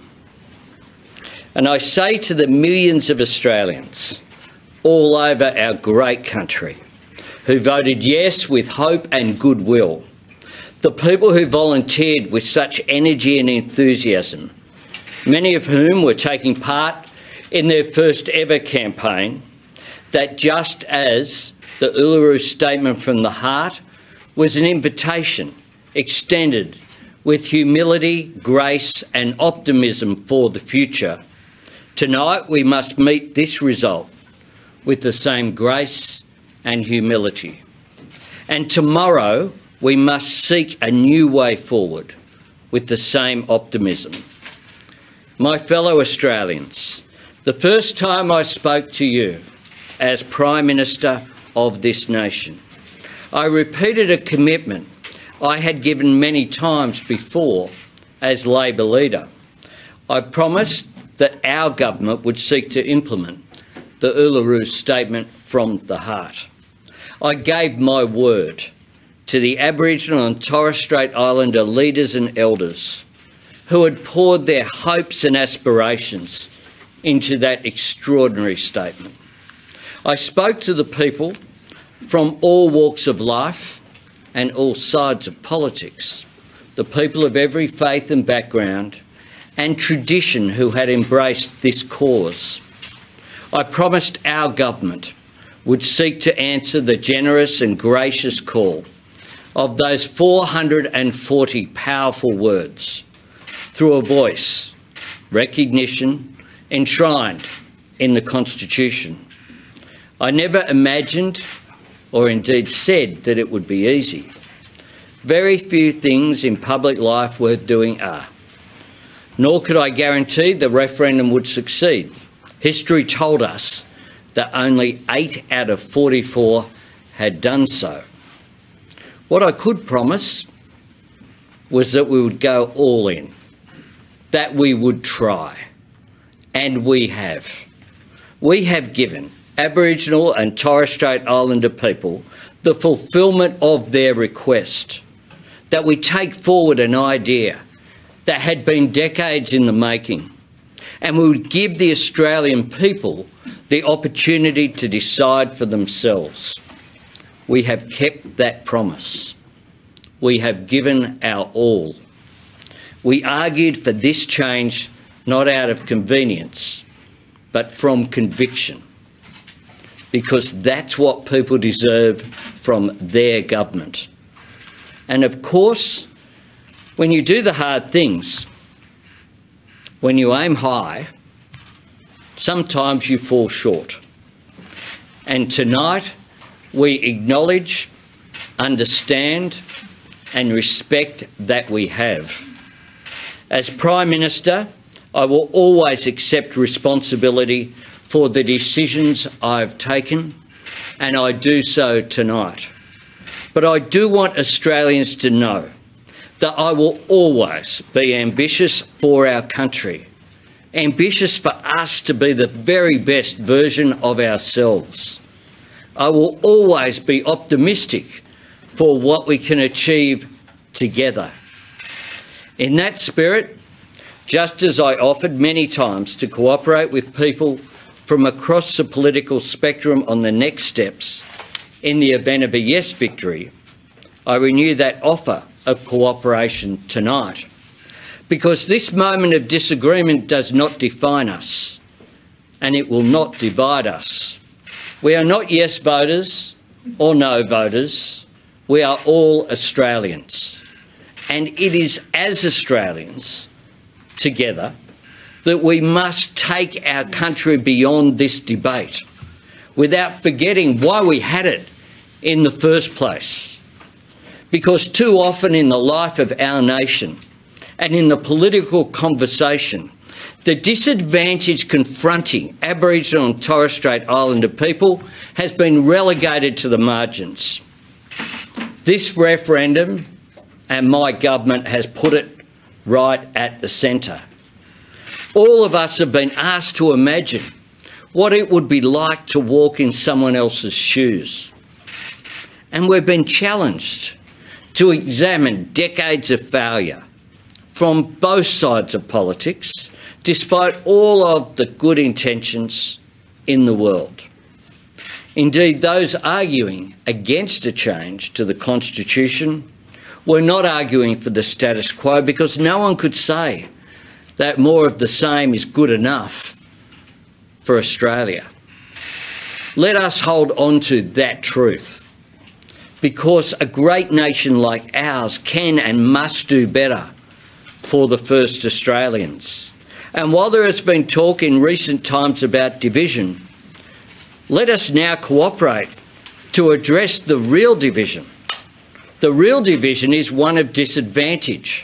And I say to the millions of Australians all over our great country who voted yes with hope and goodwill, the people who volunteered with such energy and enthusiasm, many of whom were taking part in their first ever campaign, that just as the Uluru Statement from the Heart was an invitation extended with humility, grace and optimism for the future, tonight we must meet this result with the same grace and humility. And tomorrow we must seek a new way forward with the same optimism. My fellow Australians, the first time I spoke to you as Prime Minister of this nation, I repeated a commitment I had given many times before as Labor leader. I promised that our government would seek to implement the Uluru Statement from the Heart. I gave my word to the Aboriginal and Torres Strait Islander leaders and elders who had poured their hopes and aspirations into that extraordinary statement. I spoke to the people from all walks of life and all sides of politics, the people of every faith and background and tradition who had embraced this cause. I promised our government would seek to answer the generous and gracious call of those 440 powerful words through a voice, recognition, enshrined in the Constitution. I never imagined or indeed said that it would be easy. Very few things in public life worth doing are. Nor could I guarantee the referendum would succeed. History told us that only 8 out of 44 had done so. What I could promise was that we would go all in, that we would try, and we have. We have given Aboriginal and Torres Strait Islander people the fulfilment of their request, that we take forward an idea that had been decades in the making, and we would give the Australian people the opportunity to decide for themselves. We have kept that promise. We have given our all. We argued for this change not out of convenience, but from conviction, because that's what people deserve from their government. And of course, when you do the hard things, when you aim high, sometimes you fall short. And tonight, we acknowledge, understand, and respect that we have. As Prime Minister, I will always accept responsibility for the decisions I've taken, and I do so tonight. But I do want Australians to know that I will always be ambitious for our country, ambitious for us to be the very best version of ourselves. I will always be optimistic for what we can achieve together. In that spirit, just as I offered many times to cooperate with people from across the political spectrum on the next steps in the event of a yes victory, I renew that offer of cooperation tonight, because this moment of disagreement does not define us, and it will not divide us. We are not yes voters or no voters. We are all Australians, and it is as Australians together that we must take our country beyond this debate without forgetting why we had it in the first place. Because too often in the life of our nation and in the political conversation, the disadvantage confronting Aboriginal and Torres Strait Islander people has been relegated to the margins. This referendum and my government has put it right at the centre. All of us have been asked to imagine what it would be like to walk in someone else's shoes. And we've been challenged to examine decades of failure from both sides of politics, despite all of the good intentions in the world. Indeed, those arguing against a change to the Constitution were not arguing for the status quo, because no one could say that more of the same is good enough for Australia. Let us hold on to that truth, because a great nation like ours can and must do better for the first Australians. And while there has been talk in recent times about division, let us now cooperate to address the real division. The real division is one of disadvantage.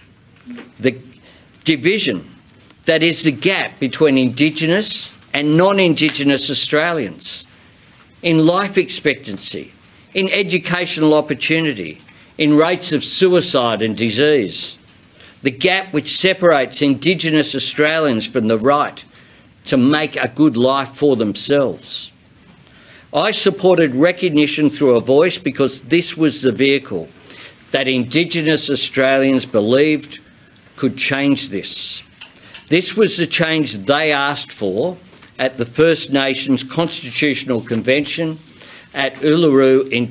The division that is the gap between Indigenous and non-Indigenous Australians in life expectancy, in educational opportunity, in rates of suicide and disease. The gap which separates Indigenous Australians from the right to make a good life for themselves. I supported recognition through a voice because this was the vehicle that Indigenous Australians believed could change this. This was the change they asked for at the First Nations Constitutional Convention at Uluru in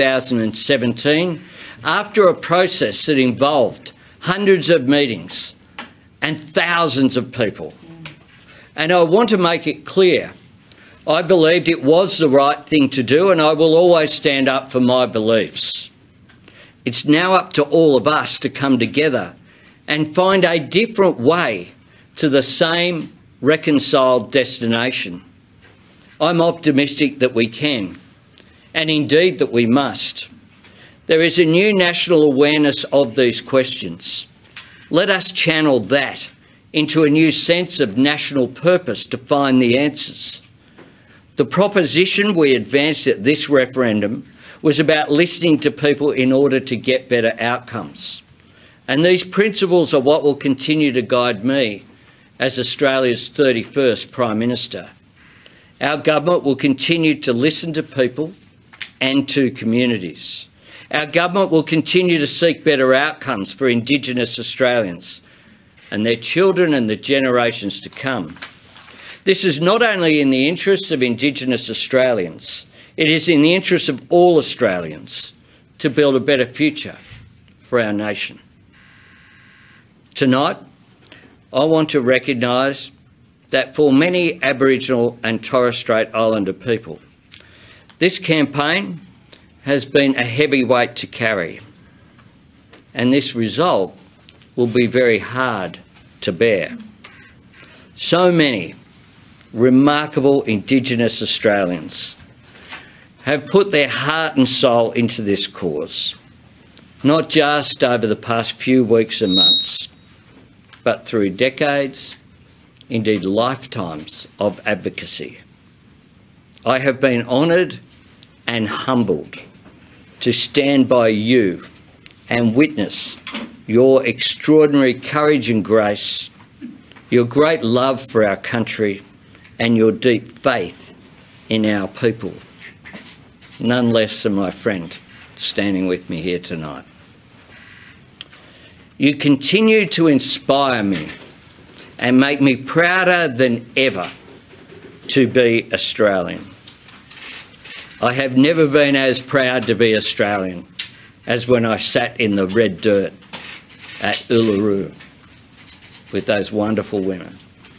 2017, after a process that involved hundreds of meetings and thousands of people. And I want to make it clear, I believed it was the right thing to do, and I will always stand up for my beliefs. It's now up to all of us to come together and find a different way to the same reconciled destination. I'm optimistic that we can, and indeed that we must. There is a new national awareness of these questions. Let us channel that into a new sense of national purpose to find the answers. The proposition we advanced at this referendum was about listening to people in order to get better outcomes. And these principles are what will continue to guide me as Australia's 31st Prime Minister. Our government will continue to listen to people and to communities. Our government will continue to seek better outcomes for Indigenous Australians and their children and the generations to come. This is not only in the interests of Indigenous Australians, it is in the interests of all Australians to build a better future for our nation. Tonight, I want to recognise that for many Aboriginal and Torres Strait Islander people, this campaign has been a heavy weight to carry, and this result will be very hard to bear. So many remarkable Indigenous Australians have put their heart and soul into this cause, not just over the past few weeks and months, but through decades, indeed lifetimes of advocacy. I have been honoured and humbled to stand by you and witness your extraordinary courage and grace, your great love for our country, and your deep faith in our people. None less than my friend standing with me here tonight. You continue to inspire me and make me prouder than ever to be Australian. I have never been as proud to be Australian as when I sat in the red dirt at Uluru with those wonderful women.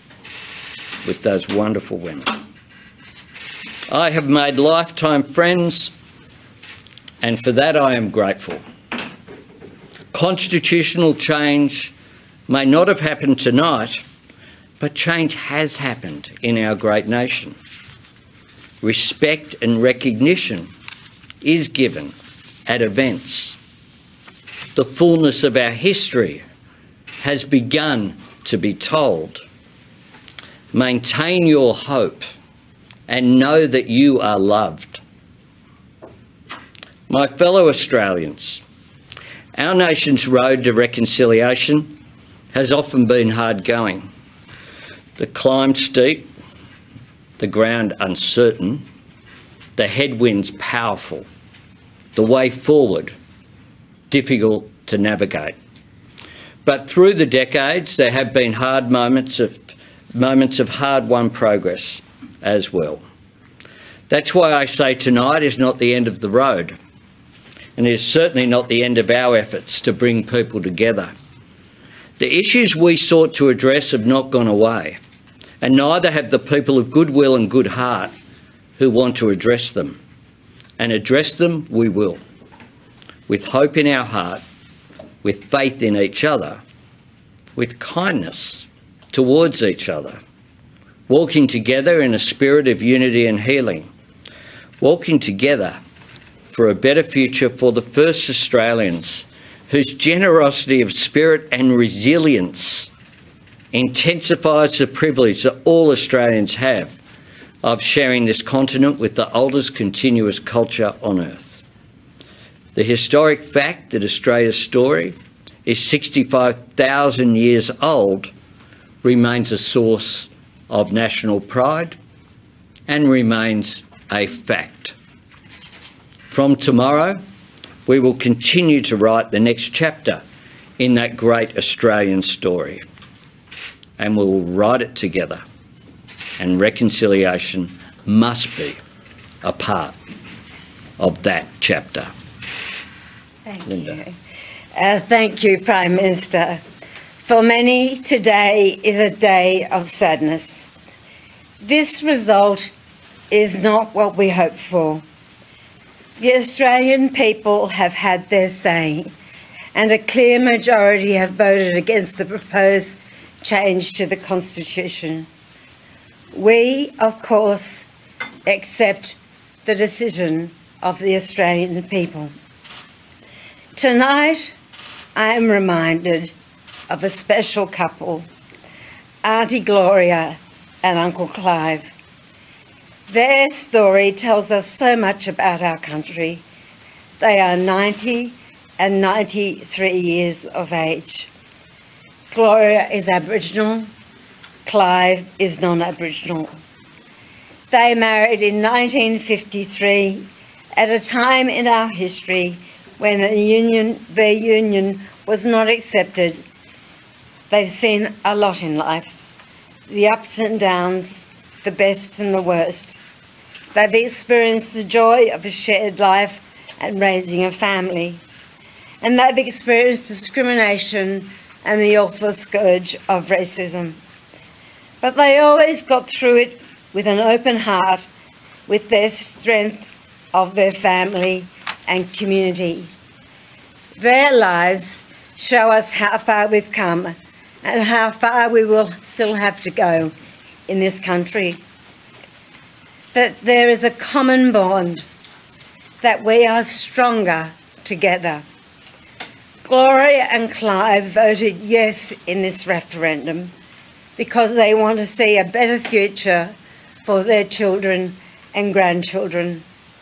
I have made lifetime friends, and for that I am grateful. Constitutional change may not have happened tonight, but change has happened in our great nation. Respect and recognition is given at events. The fullness of our history has begun to be told. Maintain your hope and know that you are loved. My fellow Australians, our nation's road to reconciliation has often been hard going. The climb steep, the ground uncertain, the headwinds powerful, the way forward difficult to navigate. But through the decades, there have been hard moments of hard-won progress as well. That's why I say tonight is not the end of the road, and it is certainly not the end of our efforts to bring people together. The issues we sought to address have not gone away, and neither have the people of goodwill and good heart who want to address them. And address them we will, with hope in our heart, with faith in each other, with kindness towards each other, walking together in a spirit of unity and healing, walking together for a better future for the first Australians whose generosity of spirit and resilience intensifies the privilege that all Australians have of sharing this continent with the oldest continuous culture on earth. The historic fact that Australia's story is 65,000 years old remains a source of national pride and remains a fact. From tomorrow, we will continue to write the next chapter in that great Australian story, and we will write it together, and reconciliation must be a part of that chapter. Thank you. Thank you, Prime Minister. For many, today is a day of sadness. This result is not what we hoped for. The Australian people have had their say, and a clear majority have voted against the proposed change to the Constitution. We, of course, accept the decision of the Australian people. Tonight, I am reminded of a special couple, Auntie Gloria and Uncle Clive. Their story tells us so much about our country. They are 90 and 93 years of age. Gloria is Aboriginal, Clive is non-Aboriginal. They married in 1953 at a time in our history when their union was not accepted. They've seen a lot in life, the ups and downs, the best and the worst. They've experienced the joy of a shared life and raising a family. And they've experienced discrimination and the awful scourge of racism. But they always got through it with an open heart, with their strength of their family and community. Their lives show us how far we've come and how far we will still have to go in this country. That there is a common bond, that we are stronger together. Gloria and Clive voted yes in this referendum because they want to see a better future for their children and grandchildren.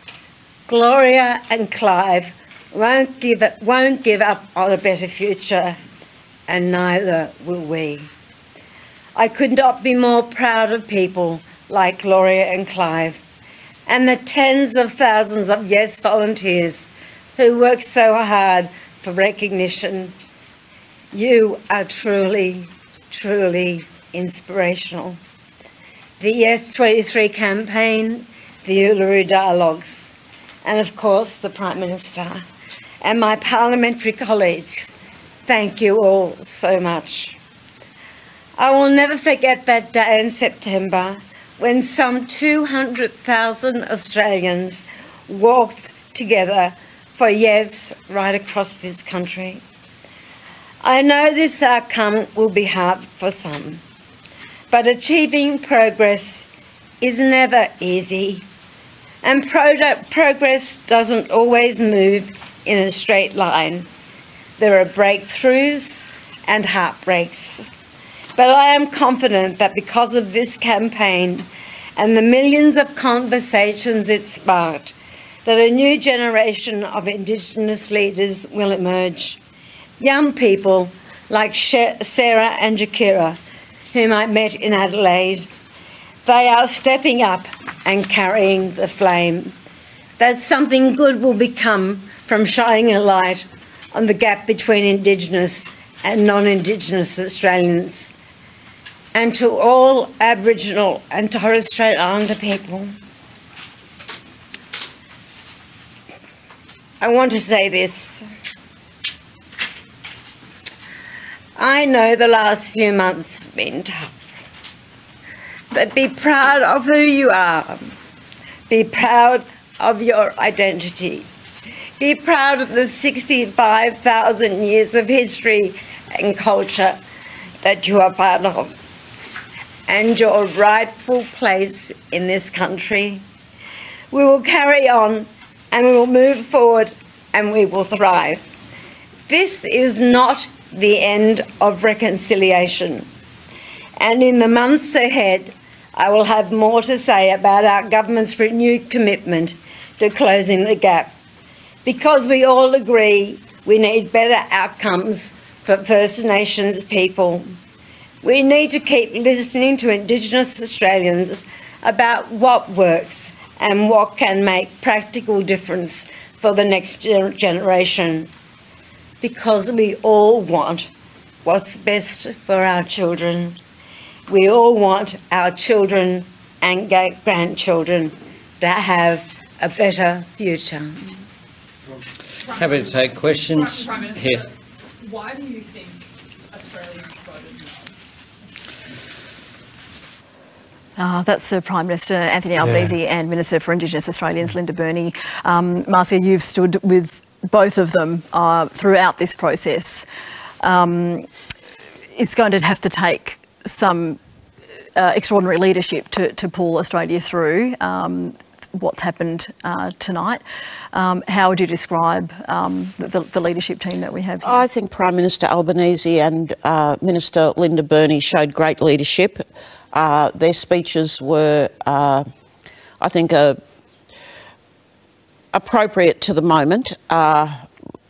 Gloria and Clive won't give up on a better future, and neither will we. I could not be more proud of people like Gloria and Clive, and the tens of thousands of Yes volunteers who work so hard for recognition. You are truly, truly inspirational. The Yes 23 campaign, the Uluru Dialogues, and of course the Prime Minister and my parliamentary colleagues, thank you all so much. I will never forget that day in September when some 200,000 Australians walked together for yes right across this country. I know this outcome will be hard for some, but achieving progress is never easy, and progress doesn't always move in a straight line. There are breakthroughs and heartbreaks. But I am confident that because of this campaign and the millions of conversations it sparked, that a new generation of Indigenous leaders will emerge. Young people like Sarah and Jakira, whom I met in Adelaide, they are stepping up and carrying the flame. That something good will become from shining a light on the gap between Indigenous and non-Indigenous Australians. And to all Aboriginal and Torres Strait Islander people, I want to say this. I know the last few months have been tough, but be proud of who you are. Be proud of your identity. Be proud of the 65,000 years of history and culture that you are part of, and your rightful place in this country. We will carry on and we will move forward and we will thrive. This is not the end of reconciliation. And in the months ahead, I will have more to say about our government's renewed commitment to closing the gap, because we all agree we need better outcomes for First Nations people. We need to keep listening to Indigenous Australians about what works and what can make practical difference for the next generation, because we all want what's best for our children. We all want our children and grandchildren to have a better future. Happy to take questions. Prime Minister, here. Why do you think Australians voted no? That's Prime Minister Anthony Albanese and Minister for Indigenous Australians Linda Burney. Marcia, you've stood with both of them throughout this process. It's going to have to take some extraordinary leadership to pull Australia through what's happened tonight. How would you describe the leadership team that we have here? I think Prime Minister Albanese and Minister Linda Burney showed great leadership. Their speeches were, I think, appropriate to the moment.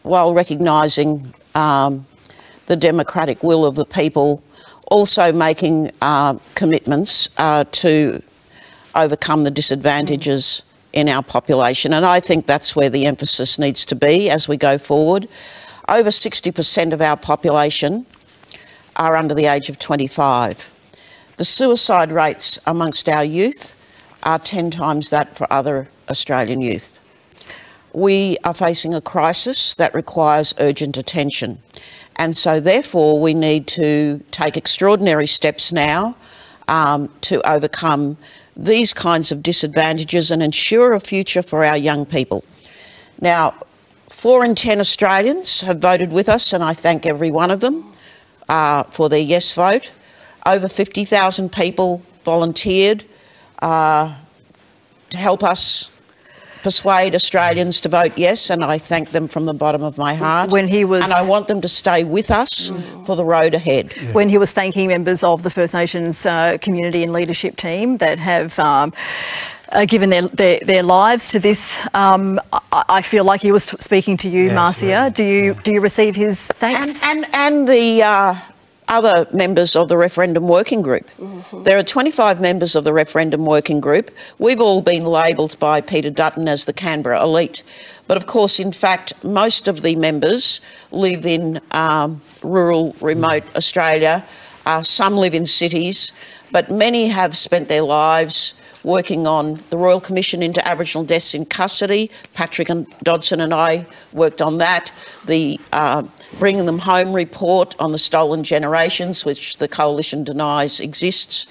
while recognising the democratic will of the people, also making commitments to overcome the disadvantages in our population. And I think that's where the emphasis needs to be as we go forward. Over 60% of our population are under the age of 25. The suicide rates amongst our youth are 10 times that for other Australian youth. We are facing a crisis that requires urgent attention. And so therefore we need to take extraordinary steps now to overcome these kinds of disadvantages and ensure a future for our young people. Now, 4 in 10 Australians have voted with us, and I thank every one of them for their yes vote. Over 50,000 people volunteered to help us persuade Australians to vote yes, and I thank them from the bottom of my heart. And I want them to stay with us for the road ahead. Yeah. When he was thanking members of the First Nations community and leadership team that have given their lives to this, I feel like he was speaking to you, Marcia. Do you receive his thanks? And the other members of the Referendum Working Group. There are 25 members of the Referendum Working Group. We've all been labelled by Peter Dutton as the Canberra elite. But of course, in fact, most of the members live in rural, remote Australia. Some live in cities, but many have spent their lives working on the Royal Commission into Aboriginal Deaths in Custody. Patrick and Dodson and I worked on that. The Bringing Them Home report on the stolen generations, which the Coalition denies exists.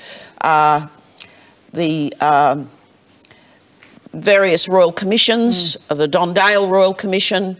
The various Royal Commissions, the Don Dale Royal Commission,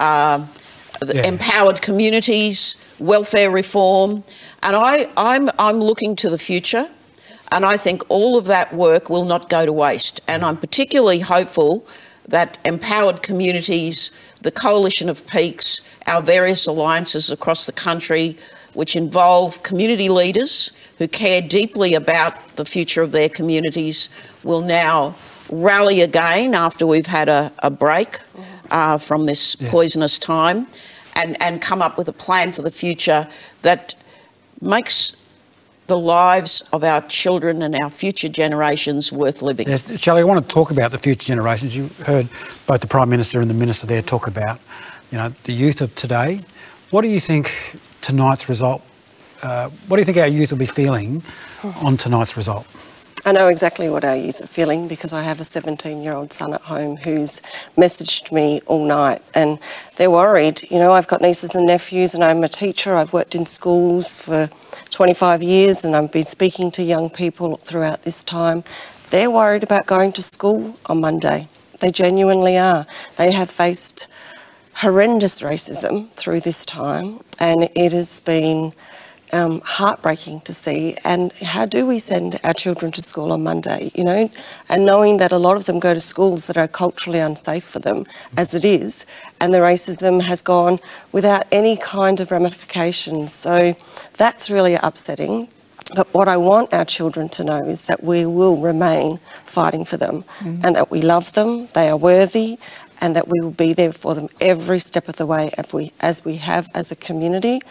empowered communities, welfare reform. And I'm looking to the future, and I think all of that work will not go to waste. And I'm particularly hopeful that empowered communities, the Coalition of Peaks, our various alliances across the country, which involve community leaders who care deeply about the future of their communities, will now rally again after we've had a break from this poisonous time, and come up with a plan for the future that makes the lives of our children and our future generations worth living. Shelley, I want to talk about the future generations. You heard both the Prime Minister and the Minister there talk about, the youth of today. What do you think tonight's result, what do you think our youth will be feeling on tonight's result? I know exactly what our youth are feeling because I have a 17-year-old son at home who's messaged me all night and they're worried. I've got nieces and nephews and I'm a teacher. I've worked in schools for 25 years and I've been speaking to young people throughout this time. They're worried about going to school on Monday. They genuinely are. They have faced horrendous racism through this time and it has been heartbreaking to see. And how do we send our children to school on Monday, and knowing that a lot of them go to schools that are culturally unsafe for them as it is, and the racism has gone without any kind of ramifications. So that's really upsetting. But what I want our children to know is that we will remain fighting for them and that we love them, they are worthy, and that we will be there for them every step of the way as we have as a community.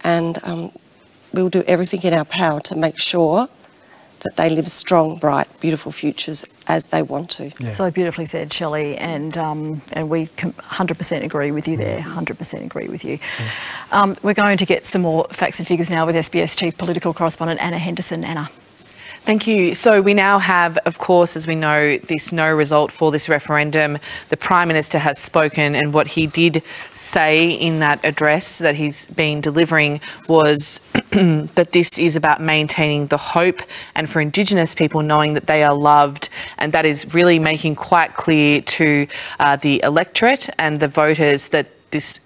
And we'll do everything in our power to make sure that they live strong, bright, beautiful futures as they want to. Yeah. So beautifully said, Shelley, and we 100% agree with you there, 100% agree with you. Yeah. We're going to get some more facts and figures now with SBS Chief Political Correspondent Anna Henderson. Anna. Thank you. So we now have, of course, as we know, this no result for this referendum. The Prime Minister has spoken, and what he did say in that address that he's been delivering was that this is about maintaining the hope and for Indigenous people knowing that they are loved, and that is really making quite clear to the electorate and the voters that this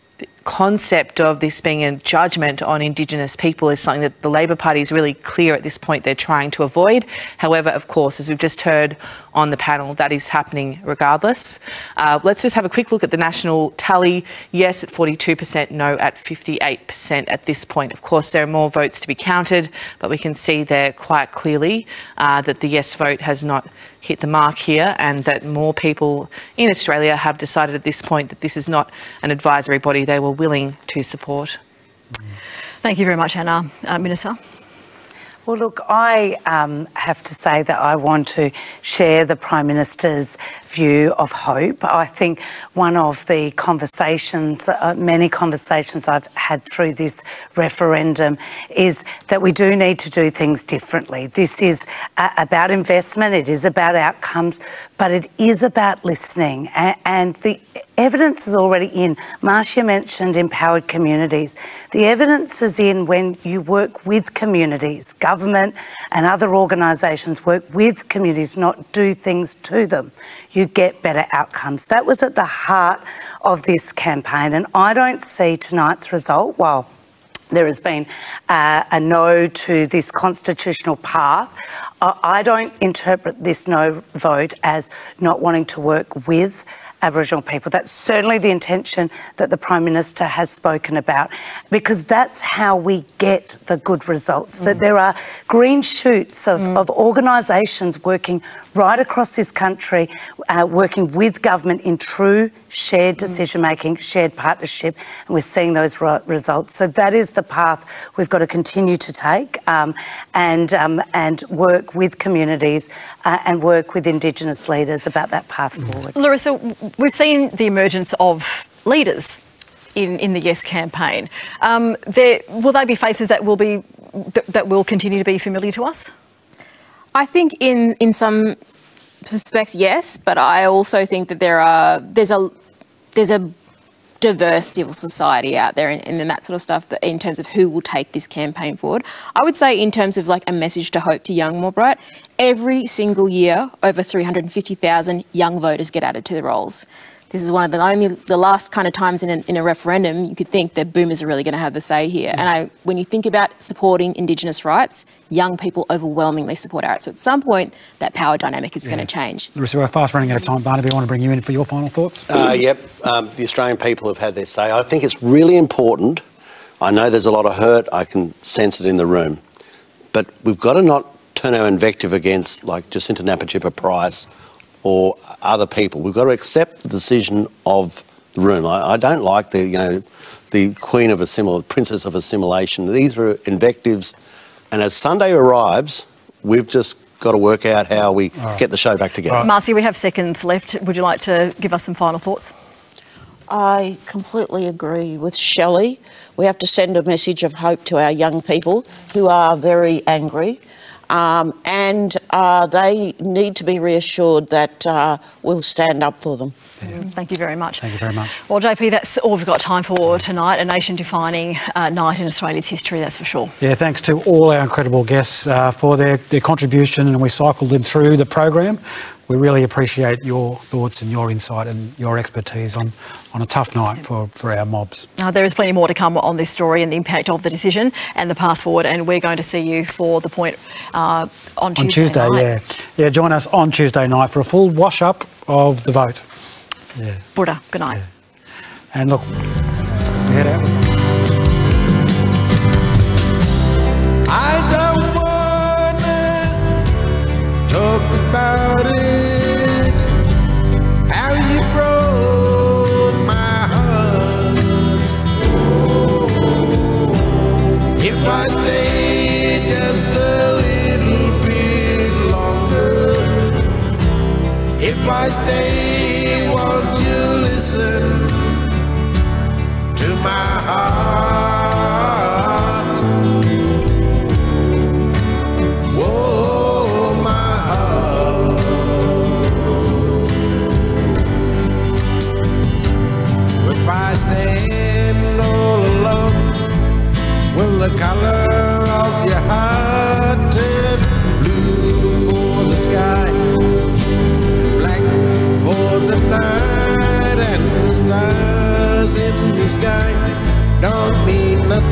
concept of this being a judgment on Indigenous people is something that the Labor Party is really clear at this point they're trying to avoid. However, of course, as we've just heard on the panel, that is happening regardless. Let's just have a quick look at the national tally. Yes at 42%, no at 58% at this point. Of course, there are more votes to be counted, but we can see there quite clearly that the yes vote has not hit the mark here, and that more people in Australia have decided at this point that this is not an advisory body they were willing to support. Thank you very much, Anna. Minister? Well, look, I have to say that I want to share the Prime Minister's view of hope. I think one of the conversations, many conversations I've had through this referendum, is that we do need to do things differently. This is about investment, it is about outcomes, but it is about listening. And the evidence is already in. Marcia mentioned empowered communities. The evidence is in when you work with communities. Government and other organisations work with communities, not do things to them. You get better outcomes. That was at the heart of this campaign, and I don't see tonight's result, while there has been a no to this constitutional path, I don't interpret this no vote as not wanting to work with Aboriginal people. That's certainly the intention that the Prime Minister has spoken about, because that's how we get the good results, that there are green shoots of organisations working right across this country, working with government in true shared decision-making, shared partnership, and we're seeing those results. So that is the path we've got to continue to take, and work with communities and work with Indigenous leaders about that path forward. Larissa, we've seen the emergence of leaders in the Yes campaign. Will they be faces that will continue to be familiar to us? I think in some respects, yes, but I also think that there's a diverse civil society out there and that sort of stuff in terms of who will take this campaign forward. I would say in terms of like a message to hope to young more bright, every single year over 350,000 young voters get added to the rolls. This is one of the last kind of times in a referendum you could think that boomers are really going to have the say here. And when you think about supporting Indigenous rights, young people overwhelmingly support our rights. So at some point, that power dynamic is going to change. Larissa, we're fast running out of time. Barnaby, I want to bring you in for your final thoughts. Yep, the Australian people have had their say. I think it's really important. I know there's a lot of hurt. I can sense it in the room. But we've got to not turn our invective against like Jacinta Napichipa-Price or other people. We've got to accept the decision of the room. I don't like the queen of princess of assimilation. These are invectives, and as Sunday arrives, we've just got to work out how we get the show back together. Marcia, we have seconds left. Would you like to give us some final thoughts? I completely agree with Shelley. We have to send a message of hope to our young people who are very angry. And they need to be reassured that we'll stand up for them. Thank you very much. Thank you very much. Well, JP, that's all we've got time for tonight. A nation-defining night in Australia's history, that's for sure. Yeah, thanks to all our incredible guests for their contribution, and we cycled them through the program. We really appreciate your thoughts and your insight and your expertise on a tough night for our mobs. There is plenty more to come on this story and the impact of the decision and the path forward, and we're going to see you for the point on Tuesday night. Yeah, join us on Tuesday night for a full wash-up of the vote. Yeah. Buddha, good night. Yeah. And look, we head out. I don't wanna talk about it, how you broke my heart. If I stay just a little bit longer, if I stay, won't you listen to my heart? If I stand all alone, will the color of your heart turn blue for the sky, black for the night, and the stars stars in the sky don't mean nothing